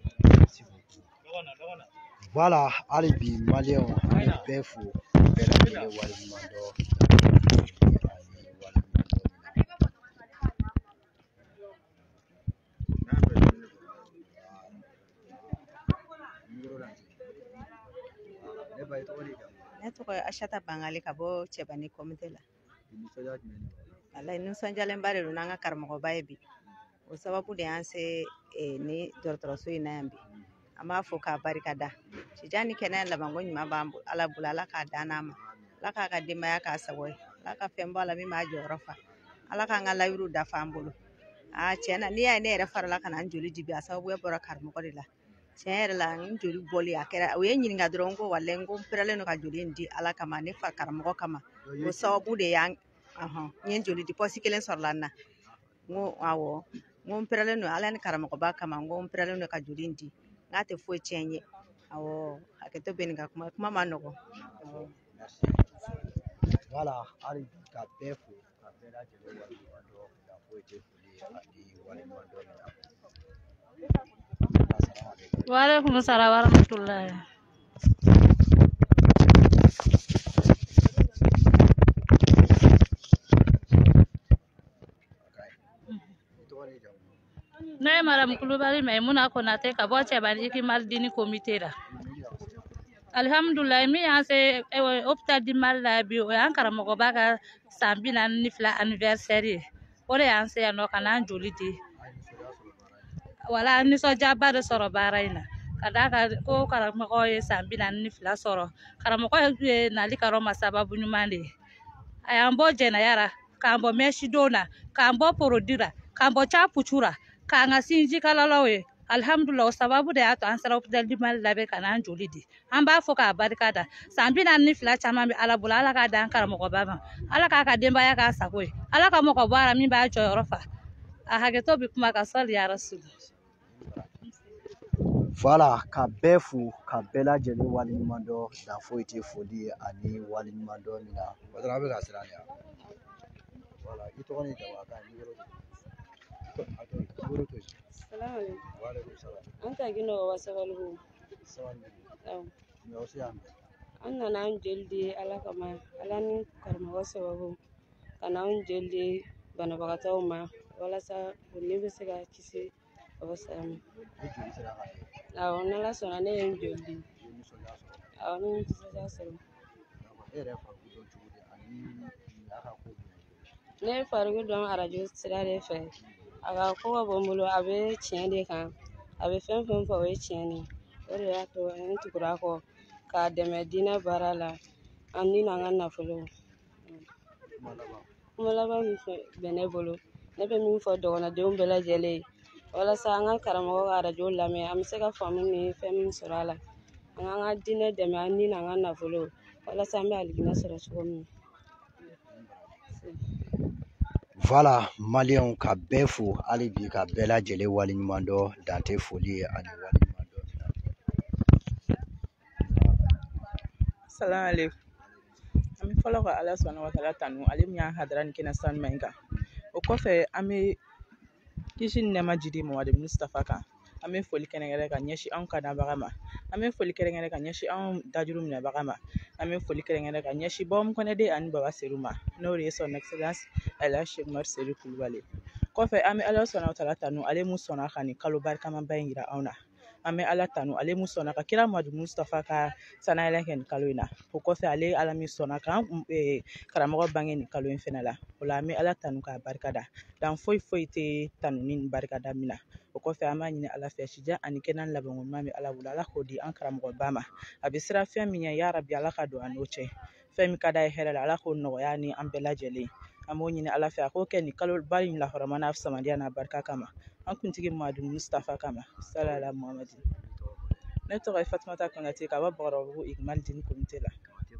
Voilà, hali bi maliyɛnw an bɛ bɛɛ fo bɛɛ lajɛlen waleɲuman dɔn Ne tɔgɔ ye Asata Bangali ka bɔ Cɛbani comité la. Walayi nisɔndiyalenba de don n'an ka karamɔgɔba ye bi. O sababu de y'an se ni dɔgɔtɔrɔso in na yan bi. An b'a fɔ k'a barikada. Sijan ni kɛnɛya labanko ɲuman b'an bolo ala bolo ala k'a dan n'a ma. Ala k'a ka denbaya k'a sago ye. Ala ka fɛn bɔ a la min b'a jɔyɔrɔ fa. Ala k'an ka layiru dafa an bolo. Ah tiɲɛ na n'i y'a ye ne yɛrɛ farala ka na n joli di bi a sababuya bɔra karamɔgɔ de la. Tiɲɛ yɛrɛ la n joli bɔli a kɛra o ye ɲininka dɔrɔn n ko walayi n ko n perelen don ka joli in di ala kama ne fa karamɔgɔ kama o sababu de y'an ɔhɔn n ye joli di pɔsi kelen sɔrɔla n na n ko awɔ n ko n perelen don ala ni karamɔgɔba kama n ko n perelen don ka joli in di n k'a tɛ foyi tiɲɛ n ye awɔ hakɛto bɛ nin ka kuma kuma ma nɔgɔn awɔ. Voilà, hali bi ka bɛɛ fo ka bɛɛ lajɛlen waleɲuman dɔn ka foyi tɛ foli ye ani waleɲuman dɔn min na. Waalaikum salam warahmatullahi. Ne Madame Kulubali Maimuna Konate ka bɔ Cɛbani Ikimal Dini comité la. Alhamdulillah min y'an se hôpital di Mali la bi o y'an karamɔgɔba ka san bi naani ni fila anniversaire ye. O de y'an se yan nɔ ka n'an joli di. Wala nisɔndiyaba de sɔrɔ baara in na. Ka d'a kan ko karamɔgɔ ye san bi naani ni fila sɔrɔ. Karamɔgɔ ye nali ka ma sababu ɲuman de ye. A y'an bɔ jɛnɛya la, k'an bɔ mɛsidon na, k'an bɔ porodi la, k'an bɔ capucu la, k'an ka sinji kalalaw ye. Alhamdulillah o sababu de y'a to an sera hôpital di Mali labɛn ka n'an joli di. An b'a fɔ k'a barikada. San bi naani ni fila caman bɛ ala bolo ala k'a di an karamɔgɔba ma. Ala k'a ka denbaya k'a sago ye. Ala ka mɔgɔ bɔ a la min b'a jɔyɔrɔ fa. A hakɛto bɛ kuma ka sɔli ya rasul. Voilà, ka bɛɛ fo ka bɛɛ lajɛlen waleɲuman dɔn dan foyi tɛ foli ye ani waleɲuman dɔn min na. O dɔrɔn an bɛ ka siran de. Voilà, i tɔgɔ ni jamu a ka numéro numéro to yen. Salamu Waalaikum salam. an ta gina wa sabalibu Sabalibu. Mais aussi an. An nana an joli di ala kama ala ni karamɔgɔ sababu ka na an joli di banabagatɔw ma walasa olu bɛ se ka kisi o saya ma. Awɔ n'ala sɔnna ne ye n joli di. Awɔ ne ye nisɔndiya sɔrɔ. E yɛrɛ farikolo dɔn cogo di ani a ka ko. Ne ye farikolo dɔn arajo sira de fɛ. A ka ko ka bɔ n bolo a bɛ tiɲɛ de kan a bɛ fɛn fɛn fɔ o ye tiɲɛ de ye o de y'a to n tugura kɔ k'a dɛmɛ diinɛ baara la ani n'an ka nafolo. Kuma laban min bɛ ne bolo ne bɛ min fɔ dɔgɔnɔdenw bɛɛ lajɛlen ye walasa an ka karamɔgɔ ka arajo lamɛn an bɛ se ka faamu ni fɛn min sɔrɔ a la an k'an ka diinɛ dɛmɛ ani n'an ka nafolo walasa an bɛ alijinɛ sɔrɔ cogo min na. Voilà, maliyɛnw ka bɛɛ fo hali bi ka bɛɛ lajɛlen waleɲuman dɔn dan tɛ foli ye ani waleɲuman dɔn min na. Salamu alaikum. an bɛ fɔlɔ ka ala sɔnna wa taala tanu ale min y'an hadara ni kɛnɛ sanu in kan o kɔfɛ an bɛ kisi ni nɛɛma jidi Mamadu Mustafa kan an bɛ foli kɛrɛnkɛrɛn ka ɲɛsin anw kanabaga ma an bɛ foli kɛrɛnkɛrɛn ka ɲɛsin anw dajuru minɛbaga ma an bɛ foli kɛrɛnkɛrɛn ka ɲɛsin Bamukonɛden ani Baba Seru ma n'o de ye son excellence Elhaji Seku Umaru Sedu Kulubali kɔfɛ an bɛ ala sɔnna wa taala tanu ale min sɔnna ka nin kalo barikamaba in jira anw na an bɛ ala tanu ale min sɔnna ka kira Mamadu Mustafa ka sanayɛlɛ kɛ nin kalo in na o kɔfɛ ale ye ala min sɔnna k'an karamɔgɔ bange nin kalo in fana la o la an bɛ ala tanu k'a barikada dan foyi foyi tɛ tanu ni nin barikada min na o kɔfɛ an b'a ɲini ala fɛ sijan ani kɛnɛ laban ɲuman bɛ ala bolo ala k'o di an karamɔgɔ ba ma a bɛ sira fɛn min ɲɛ ya rabi ala ka don an n'o cɛ fɛn min ka d'a ye hɛrɛ la ala k'o nɔgɔya ni an bɛɛ lajɛlen an b'o ɲini ala fɛ a k'o kɛ nin kalo ba in lahɔrɔma n'a samadiya n'a barika kama an kuntigi Mamadu Mustafa kama salala Muhamadi ne tɔgɔ ye Fatumata Konate ka bɔ Bakɔrɔbugu Ikmal Dini komite la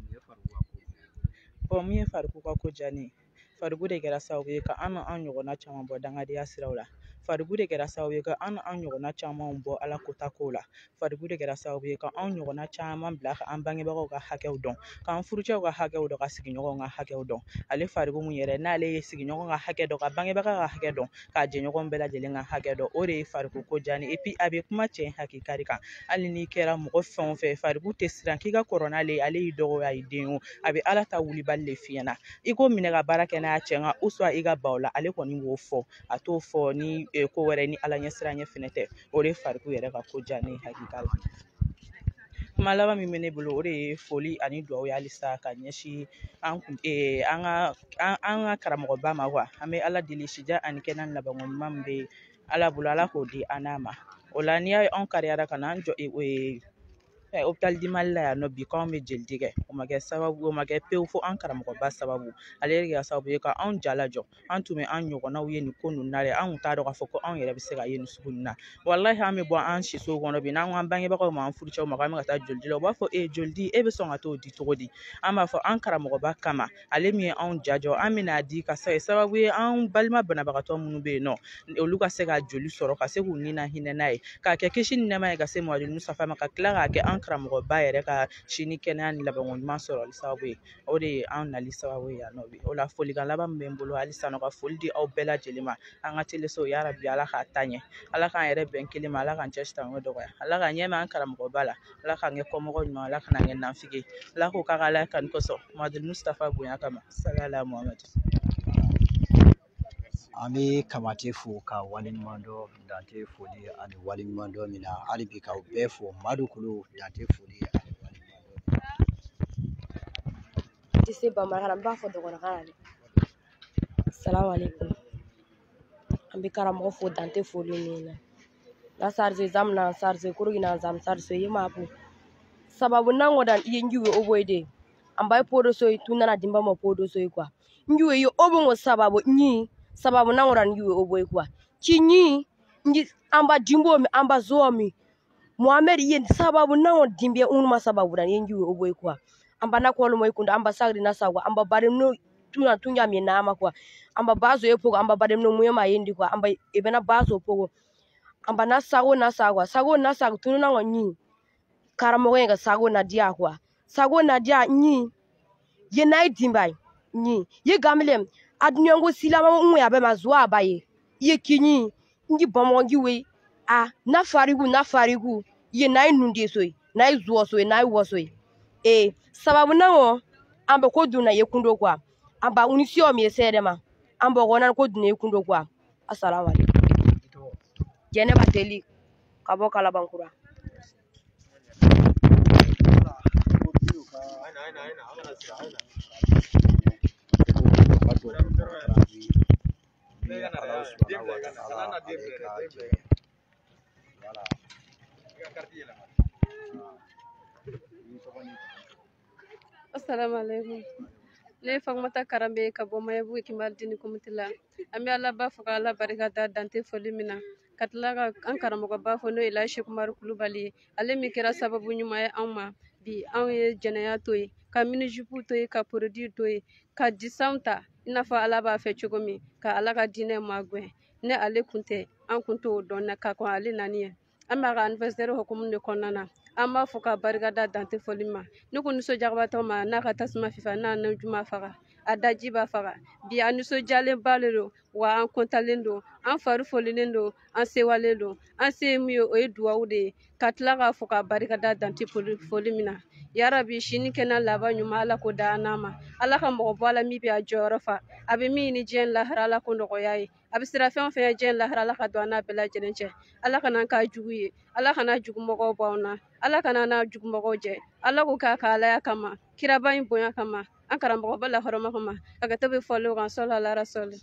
bon min ye fariku ka ko diya ne ye fariku de kɛra sababu ye ka an n'an ɲɔgɔnna caman bɔ dangadenya siraw la fariku de kɛra sababu ye ka an n'an ɲɔgɔnna caman bɔ ala kota kow la fariku de kɛra sababu ye ka an ɲɔgɔnna caman bila ka an bangebagaw ka hakɛw dɔn k'an furucɛw ka hakɛw dɔn ka sigiɲɔgɔnw ka hakɛw dɔn ale fariku mun yɛrɛ n'ale ye sigiɲɔgɔn ka hakɛ dɔn ka bangebaga ka hakɛ dɔn k'a jɛɲɔgɔn bɛɛ lajɛlen ka hakɛ dɔn o de ye fariku ko diya ne ye et puis a bɛ kuma cɛ hakikari kan hali n'i kɛra mɔgɔ fɛn o fɛn fariku tɛ siran k'i ka kɔrɔ n'ale ye ale y'i dɔgɔ a y'i den o a bɛ ala ta wulibali de f'i ɲɛna i ko minɛ ka baara kɛ n'a cɛ nka uswa i ka ba o la ale kɔni b'o fɔ a t'o fɔ ni ko wɛrɛ ni ala ɲɛ siran ɲɛ fɛnɛ tɛ o de fariku yɛrɛ ka ko diya ne ye hakika la kuma laban min bɛ ne bolo o de ye foli ani dugawu ye halisa ka ɲɛsin an an ka an ka karamɔgɔba ma wa an bɛ ala deli sija ani kɛnɛ laban ɲuman min bɛ ala bolo ala k'o di an n'a ma o la n'i y'a ye anw kariyara ka na an jɔ hôpital du Mali la yan nɔ bi k'anw bɛ jeli tigɛ o ma kɛ sababu o ma kɛ pewu fo an karamɔgɔba sababu ale de kɛra sababu ye ka anw ja lajɔ an tun bɛ an ɲɔgɔnnaw ye nin ko ninnu na dɛ an tun t'a dɔn k'a fɔ ko anw yɛrɛ bɛ se ka ye nin sugu ninnu na walahi an bɛ bɔ an sisow kɔnɔ bi n'an ko an bangebagaw ma an furucɛw ma k'an bɛ ka taa joli di la u b'a fɔ e joli di e bɛ sɔn ka t'o di cogo di an b'a fɔ an karamɔgɔba kama ale min ye anw jajɔ an bɛna di ka kɛ sababu ye an balima banabagatɔ minnu bɛ yen nɔ olu ka se ka joli sɔrɔ ka se k'u ni na hinɛ n'a ye k'a kɛ kisi ni nɛɛma ye ka se Mamadu Mustafa ma ka tila k'a kɛ an karamɔgɔba yɛrɛ ka sini kɛnɛya ni laban ɲuman sɔrɔli sababu ye o de ye an nali sababu ye yan nɔ bi o la folikan laban min bɛ n bolo halisa nɔ ka foli di aw bɛɛ lajɛlen ma an ka teleso ya rabi ala k'a ta ɲɛ ala k'an yɛrɛ bɛn kelen ma ala k'an cɛ sitan o dɔgɔya ala k'an ɲɛmɛ an karamɔgɔba la ala k'an kɛ kɔmɔgɔ ɲuman ala k'an kɛ nanfige ala k'o k'a ka ala kanu kosɔn Mamadu Mustafa bonya kama salala Muhamadi an bɛ Kamate fo ka waleɲuman dɔn Dante foli ani waleɲuman dɔn min na hali bi k'aw bɛɛ fo Madu Kulu Dante foli ani waleɲuman dɔn. Ti se bamanankan na n b'a fɔ dɔgɔnɔkan na dɛ. Salamu alaikum. An bɛ karamɔgɔ fo Dante foli min na. Na sarze zamna sarze kurugina zam sarze yimapu. Sababu nango dan iye njuwe oboide. Ambaye podo soy tunana dimba mo podo soy kwa. Njuwe yo obongo sababu nyi sababu nango dan njuwe oboy kwa. Chi nyi nji amba dimbo mi amba zomi. Muhammad yen sababu nango dimbia unuma sababu dan njuwe oboy kwa. Amba nakolo mo ikunda amba sagri na sagwa amba barem no tuna tunya mi nama kwa. Amba bazo epogo amba barem no muyema yendi kwa amba ebena bazo pogo. Amba na sago na sagwa sago na sago tunu nango nyi. Karamɔgɔ ye ka sago na diya kwa sago na diya nyi ye na dimbai nyi ye gamlem adnyongo silama unwe abe mazwa abaye ye kinyi ngi bomongi we a na farigu na farigu ye na nunde soy na zuwa soy na wo soy e sababu nawo ambe ko duna ye kundo kwa amba unisio mi sedema ambo gona ko duna ye kundo kwa assalamu alaikum jene bateli kabo kala bankura Assalamu alaikum. Ne Fagmata Karambe ka bɔ Mayabu Ikmal Dini komite la. An bɛ Ala ba fo ka Ala barika da Dante foli min na. Ka tila ka an karamɔgɔba fo n'o ye Elhaji Seku Umaru Kulubali ye. Ale min kɛra sababu ɲuman ye anw ma bi anw ye jɛnɛya to ye ka minijupu to ye ka produit to ye ka disanw ta i n'a fɔ Ala b'a fɛ cogo min ka Ala ka diinɛ magwɛn ne ale kun tɛ an kun t'o dɔn na ka kɔn ale nani ye an b'a ka anniversaire hukumu de kɔnɔna na an b'a fɔ ka barikada dante foli ma ne ko nisɔndiyabatɔ ma n'a ka tasuma fifa n'a na juma faga a daji b'a faga bi a nisɔndiyalenba le don wa an kɔntalen don an fari folilen don an sewalen don an se ye min ye o ye duwawu de ye ka tila k'a fɔ ka barikada dante foli min na yarabi sini kɛnɛ laban ɲuman ala ko da an ma ala ka mɔgɔ bɔ ala min bɛ a jɔyɔrɔ fa a bɛ min ɲini diɲɛ lahara ala ko nɔgɔya ye a bɛ sira fɛn o fɛn diɲɛ lahara ala ka don an n'a bɛɛ lajɛlen cɛ ala kana k'a jugu ye ala kana jugumɔgɔw bɔ an na ala kana n'a jugumɔgɔw jɛ ala ko k'a ka alaya kama kiraba in bonya kama an karamɔgɔba lahɔrɔma kama a ka tobi fɔlen kan sɔli ala rasɔli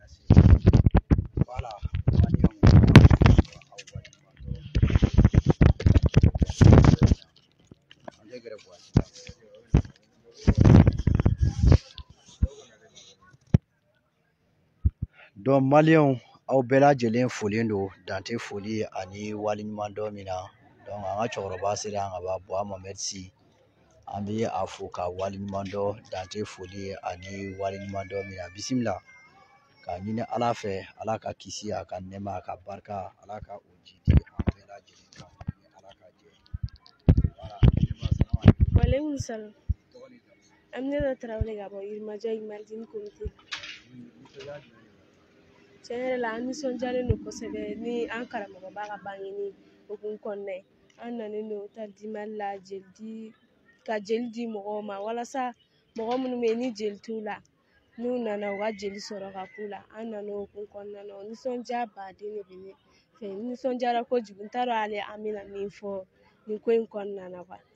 donc maliyɛnw aw bɛɛ lajɛlen folen don dante foli ani waleɲuman dɔ min na donc an ka cɛkɔrɔba sera an ka ba Buwa Mohamɛdi Si an bɛ a fo ka waleɲuman dɔ dante foli ani waleɲuman dɔ min na bisimila k'a ɲini ala fɛ ala ka kisi a ka nɛɛma a ka barika ala ka o jidi an bɛɛ lajɛlen kan ni ala ka jɛ. Waalaikum salam. Aminata Traoré ka bɔ Yirimajɔ Yirimajini comité. Tiɲɛ yɛrɛ la an nisɔndiyalen don kosɛbɛ ni an karamɔgɔba ka bangeni hukumu kɔnɔna ye. An nanen don ta di Mali la jeli di ka jeli di mɔgɔw ma walasa mɔgɔ minnu bɛ yen ni jeli t'u la n'u nana u ka jeli sɔrɔ ka k'u la. An nana o hukumu kɔnɔna na o nisɔndiya baden de bɛ ne fɛ n nisɔndiyara kojugu n t'a dɔn hali an bɛna min fɔ nin ko in kɔnɔna na quoi.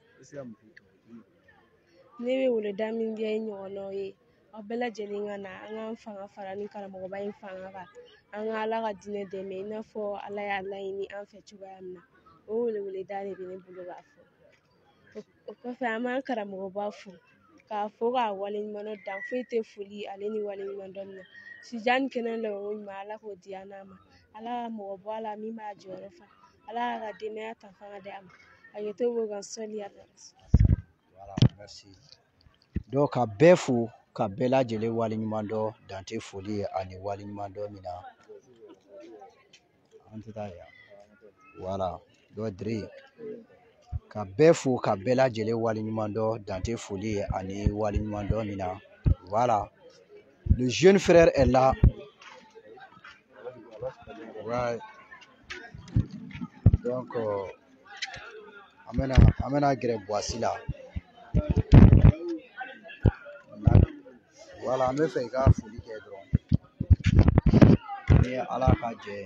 Ne bɛ weleda min kɛ n ɲɔgɔnnaw ye aw bɛɛ lajɛlen ka na an k'an fanga fara ni karamɔgɔba in fanga kan an ka ala ka diinɛ dɛmɛ i n'a fɔ ala y'a laɲini an fɛ cogoya min na o weleweleda de bɛ ne bolo k'a fɔ. O kɔfɛ an b'an karamɔgɔba fo k'a fo k'a waleɲuman dɔn dan foyi tɛ foli ale ni waleɲuman dɔn na sijani kɛnɛ labanko ɲuman ala k'o di an n'a ma ala ka mɔgɔ bɔ a la min b'a jɔyɔrɔ fa ala y'a ka denbaya ta fanga di a ma a kɛ to b'o kan sɔli ala. Merci. Donc ka bɛɛ fo ka bɛɛ lajɛlen waleɲuman dɔn dante foli ani waleɲuman dɔ min na an tɛ taa yan voilà donc Dre ka bɛɛ fo ka bɛɛ lajɛlen waleɲuman dɔn dante foli ani waleɲuman dɔ min na voilà le jeune frère est là right. Donc euh, an bɛna an bɛna gɛrɛ Buwasi la. Voilà, an bɛ fɛ i ka foli kɛ dɔrɔn ni ala ka jɛ.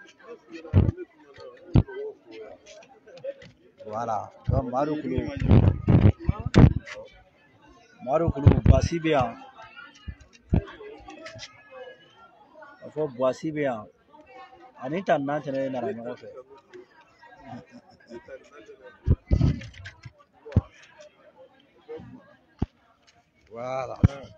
Voilà, donc Madu Kulu Madu Kulu Buwasi bɛ yan k'a fɔ Buwasi bɛ yan ani Tanina Tɛnɛ nana ɲɔgɔn fɛ. Voilà.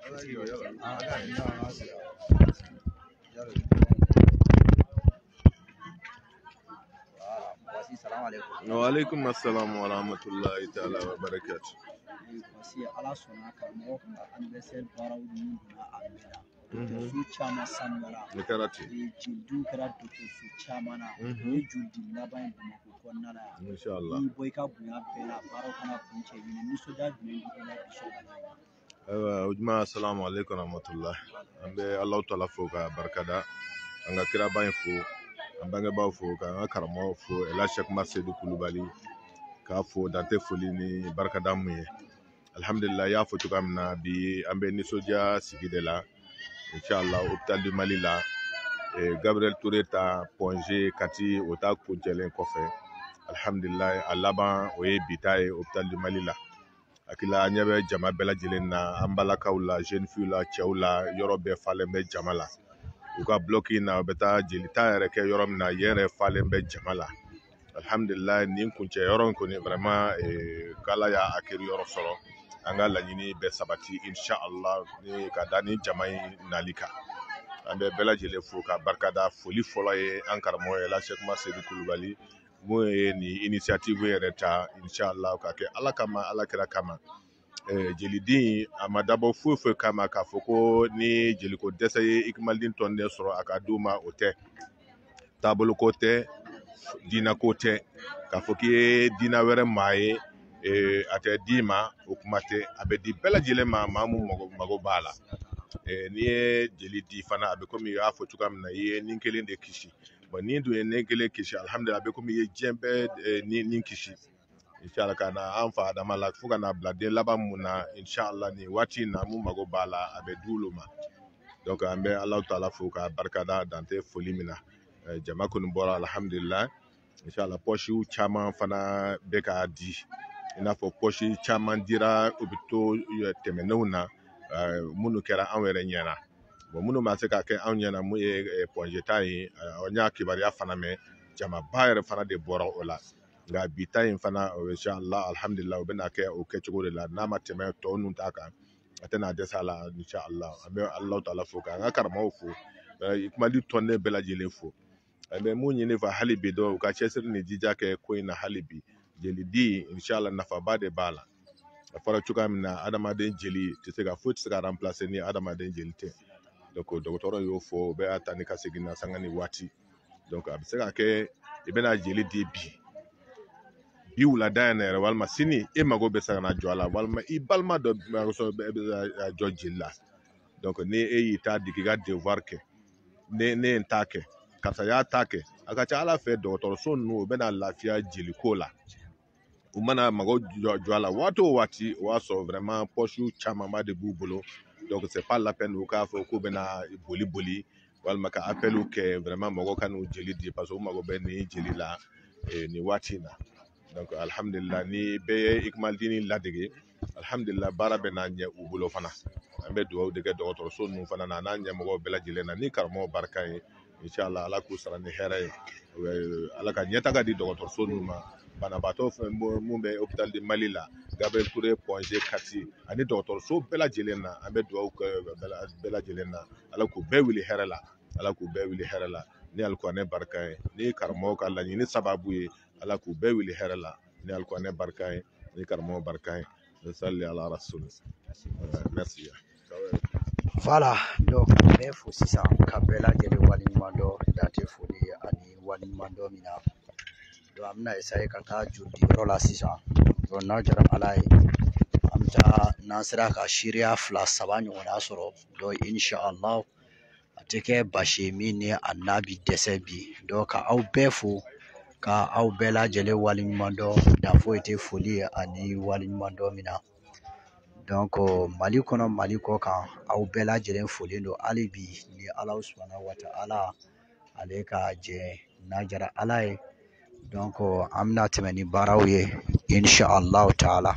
Wa alaikum assalam wa rahmatullahi ta'ala wa barakatuh. Voici ala sɔnna karamɔgɔ ka anniversaire baaraw min donna a bɛɛ la dɔgɔtɔrɔso caman sanuyara jelidiw kɛra dɔgɔtɔrɔso caman na o ye jolidi laban ye Bamakɔ kɔnɔna la yan n'i bɔ i ka bonya bɛɛ la baaraw kana kun cɛ ɲini nisɔndiya jumɛn b'i la bi sɔgɔmada in na. Ayiwa o juma assalamu alaikum wa rahmatullahi an bɛ Alahu taala fo ka barikada an ka kiraba in fo an bangebaaw fo ka an ka karamɔgɔw fo Ela Sheikh Umar Seydou Kulubali k'a fo dante foli ni barikada mun ye alhamdulillah y'a fɔ cogoya min na bi an bɛ nisɔndiya sigi de la inshallah hôpital du Mali la Gabriel Touré ta Ponge Kati o ta kuncɛlen kɔfɛ alhamdulillah a laban o ye bi ta ye hôpital du Mali la akila an ɲɛ bɛ jama bɛɛ lajɛlen na an balakaw la jeune fille la cɛw la yɔrɔ bɛɛ falen bɛ jama la u ka bloki na u bɛ taa jelita yɛrɛ kɛ yɔrɔ min na yen yɛrɛ falen bɛ jama la alhamdulillah nin kuncɛ yɔrɔ in kɔni vraiment k'ala y'a akiri yɔrɔ sɔrɔ an ka laɲini bɛ sabati inshallah ni ka da ni jama in nali kan an bɛ bɛɛ lajɛlen fo ka barikada foli fɔlɔ ye an karamɔgɔ ye Ela Sheikh Umar Seydou Kulubali mun ye nin initiative yɛrɛ ta inshallah ka kɛ ala kama ala kira kama jelidin a ma dabɔ foyi foyi kama k'a fɔ ko ni jeliko dɛsɛ ye ikmalidin tɔnden sɔrɔ a ka d'u ma o tɛ taabolo ko tɛ dina ko tɛ k'a fɔ k'i ye dina wɛrɛ maa ye a tɛ d'i ma o kuma tɛ a bɛ di bɛɛ lajɛlen ma maa mun mago mago b'a la n'i ye jeli di fana a bɛ komi i y'a fɔ cogoya min na i ye nin kelen de kisi bon ni dun ye nin kelen kisi alhamdulilayi a bɛ komi i ye diɲɛ bɛɛ ni nin kisi inshallah ka na an fa adama la fo ka na bila den laban mun na inshallah nin waati in na mun mago b'a la a bɛ di olu ma donc an bɛ Alahu taala fo ka barikada dan tɛ foli min na jama kɔni bɔra alhamdulilayi inshallah pɔsiw caman fana bɛ k'a di i n'a fɔ pɔsi caman dira u bɛ to tɛmɛnenw na minnu kɛra anw yɛrɛ ɲɛna bon minnu ma se ka kɛ anw ɲɛna mun ye pɔnjeta ye n y'a kibaruya fana mɛn jamaba yɛrɛ fana de bɔra o la nka bi ta in fana inshallah alhamdulilayi u bɛna kɛ o kɛcogo de la n'a ma tɛmɛ tɔ ninnu ta kan a tɛna dɛsɛ a la inshallah an bɛ Alahu taala fo k'an ka karamɔgɔw fo kumadi tɔnden bɛɛ lajɛlen fo an bɛ mun ɲini fɛ hali bi dɔw u ka cɛsiri ni jija kɛ ko in na hali bi jeli di inshallah nafaba de b'a la a fɔra cogoya min na adamaden jeli tɛ se ka foyi tɛ se ka remplacer ni adamaden jeli tɛ donc dɔgɔtɔrɔ y'o fɔ o bɛ taa ni ka segin na sanga ni waati donc a bɛ se ka kɛ i bɛna jeli di bi bi wulada in yɛrɛ walima sini e mago bɛ se ka na jɔ a la walima i balima dɔ bɛ jɔ jeli la donc ni e y'i ta digi i ka devoir kɛ ne ne ye n ta kɛ karisa y'a ta kɛ a ka ca ala fɛ dɔgɔtɔrɔso ninnu u bɛna lafiya jeliko la u mana mago jɔ a la waati o waati o y'a sɔrɔ vraiment pɔsiw camanba de b'u bolo donc c'est pas la peine u k'a fɔ k'u bɛna boli boli walima ka appeliw kɛ vraiment mɔgɔ ka n'u jeli di parce que u mago bɛ nin jeli la nin waati in na donc alhamdulilah ni bɛɛ ye ikumadini ladege alhamdulilah baara bɛ n'a ɲɛ u bolo fana an bɛ dugawu de kɛ dɔgɔtɔrɔso ninnu fana na n'a ɲɛmɔgɔw bɛɛ lajɛlen na ni karamɔgɔ barika ye inshallah ala k'u sara ni hɛrɛ ye ala ka ɲɛtaga di dɔgɔtɔrɔso ninnu ma banabaatɔ fɛn mun bɛ hôpital de Mali la Gabriel Touré Pongé Kati ani dɔgɔtɔrɔso bɛɛ lajɛlen na an bɛ dugawu kɛ bɛɛ lajɛlen na ala k'u bɛɛ wili hɛrɛ la ala k'u bɛɛ wili hɛrɛ la ni alikuranɛ barika ye ni karamɔgɔ ka laɲini sababu ye ala k'u bɛɛ wili hɛrɛ la ni alikuranɛ barika ye ni karamɔgɔ barika ye salli ala rasul merci voilà donc an bɛ fo sisan ka bɛɛ lajɛlen waleɲuman dɔn dante foli ani waleɲuman dɔn min na donc an bɛna essayer ka taa joli diyɔrɔ la sisan donc n'a jara ala ye an bɛ taa n'an sera ka seereya fila saba ɲɔgɔnna sɔrɔ donc inshallah a tɛ kɛ basi ye min ni a n'a bi dɛsɛ bi donc ka aw bɛɛ fo ka aw bɛɛ lajɛlen waleɲuman dɔn dan foyi tɛ foli ani waleɲuman dɔn min na donc Mali kɔnɔ Mali kɔ kan aw bɛɛ lajɛlen folen don hali bi ni Alahu subahanahu wa taala ale ka jɛ n'a jara ala ye donc an bɛna tɛmɛ ni baaraw ye inshallah taala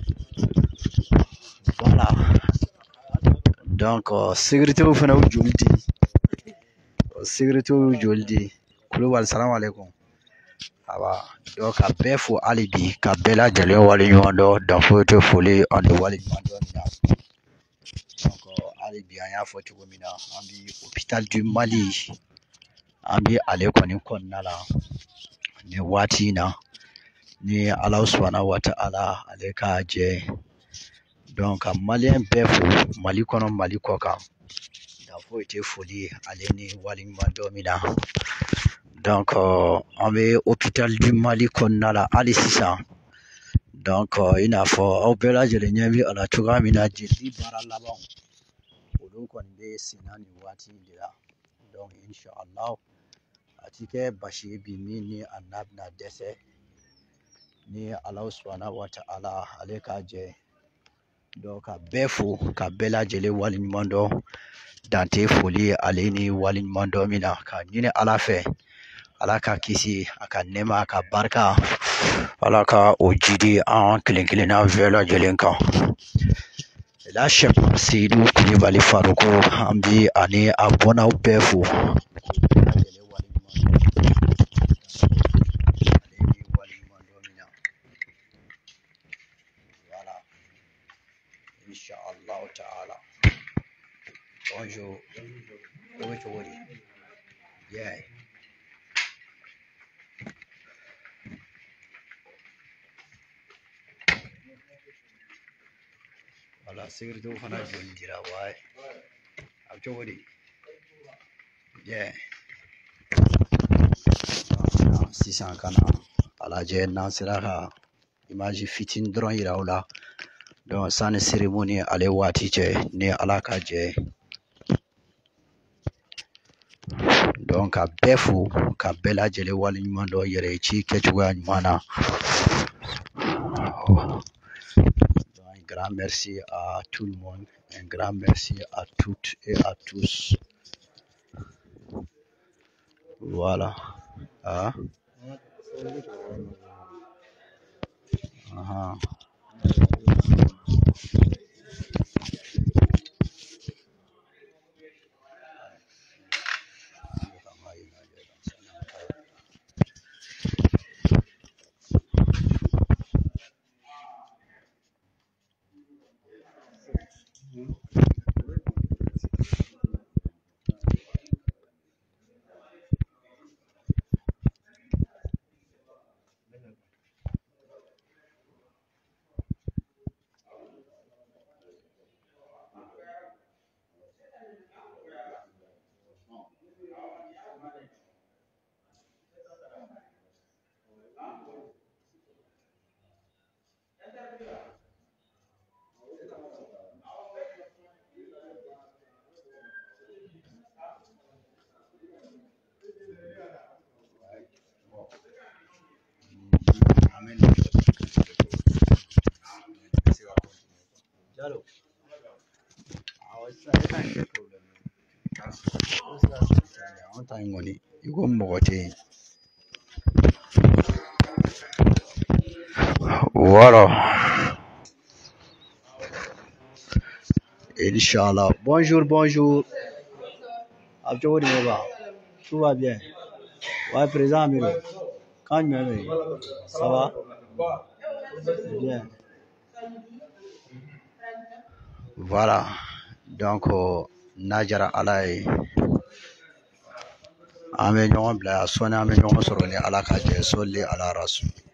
voilà donc sécurité fana y'u joli di sécurité y'u joli di kulubali salamu aleykum aba donc ka bɛɛ fo hali bi ka bɛɛ lajɛlen waleɲuman dɔn dan foyi tɛ foli ani waleɲuman dɔn min na donc hali bi an y'a fɔ cogo min na an bi hôpital du Mali an bi ale kɔni kɔnɔna la nin waati in na ni Alahu subahanahu wa taala ale ka jɛ donc ka maliyɛn bɛɛ fo Mali kɔnɔ Mali kɔ kan dan foyi tɛ foli ale ni waleɲuman dɔn min na donc an bɛ hôpital du Mali kɔnɔna la hali sisan donc i n'a fɔ aw bɛɛ lajɛlen ɲɛ bɛ a la cogoya min na jeli baara labanw olu kɔni bɛ sen na nin waati in de la donc inshallah a ti kɛ basi ye bi min ni a n'a bɛna dɛsɛ ni Alahu subahanahu wa taala ale ka jɛ donc ka bɛɛ fo ka bɛɛ lajɛlen waleɲuman dɔn dan tɛ foli ale ni waleɲuman dɔn min na ka ɲini ala fɛ ala ka kisi a ka nɛɛma a ka barika ala ka o jidi an kelen kelenna bɛɛ lajɛlen kan la Sheikh Seydou Kulibali Faruku an bi ani a bɔnnaw bɛɛ fo inshallah taala bonjour yeah voilà sécurité fana joli dira waay a cogo di yeah sisan ka na a lajɛ n'an sera ka image fitinin dɔrɔn yira aw la donc sanni cérémonie ale waati cɛ ni ala ka jɛ donc ka bɛɛ fo ka bɛɛ lajɛlen waleɲuman dɔ yɛrɛ ci kɛcogoya ɲuman na. Un grand merci à tout le monde, un grand merci à toutes et à tous. Voilà. Ah. Uh-huh. Voilà. Inch'Allah. Bonjour, bonjour. Tout va bien. Ouais, présent Amiro. Quand tu m'aimes, ça va? Bien. Voilà. Donc, Najara Alaye. Ame ɲɔgɔn bila sɔni an bɛ ɲɔgɔn sɔrɔ ni ala ka jɛ sɔli ala rasul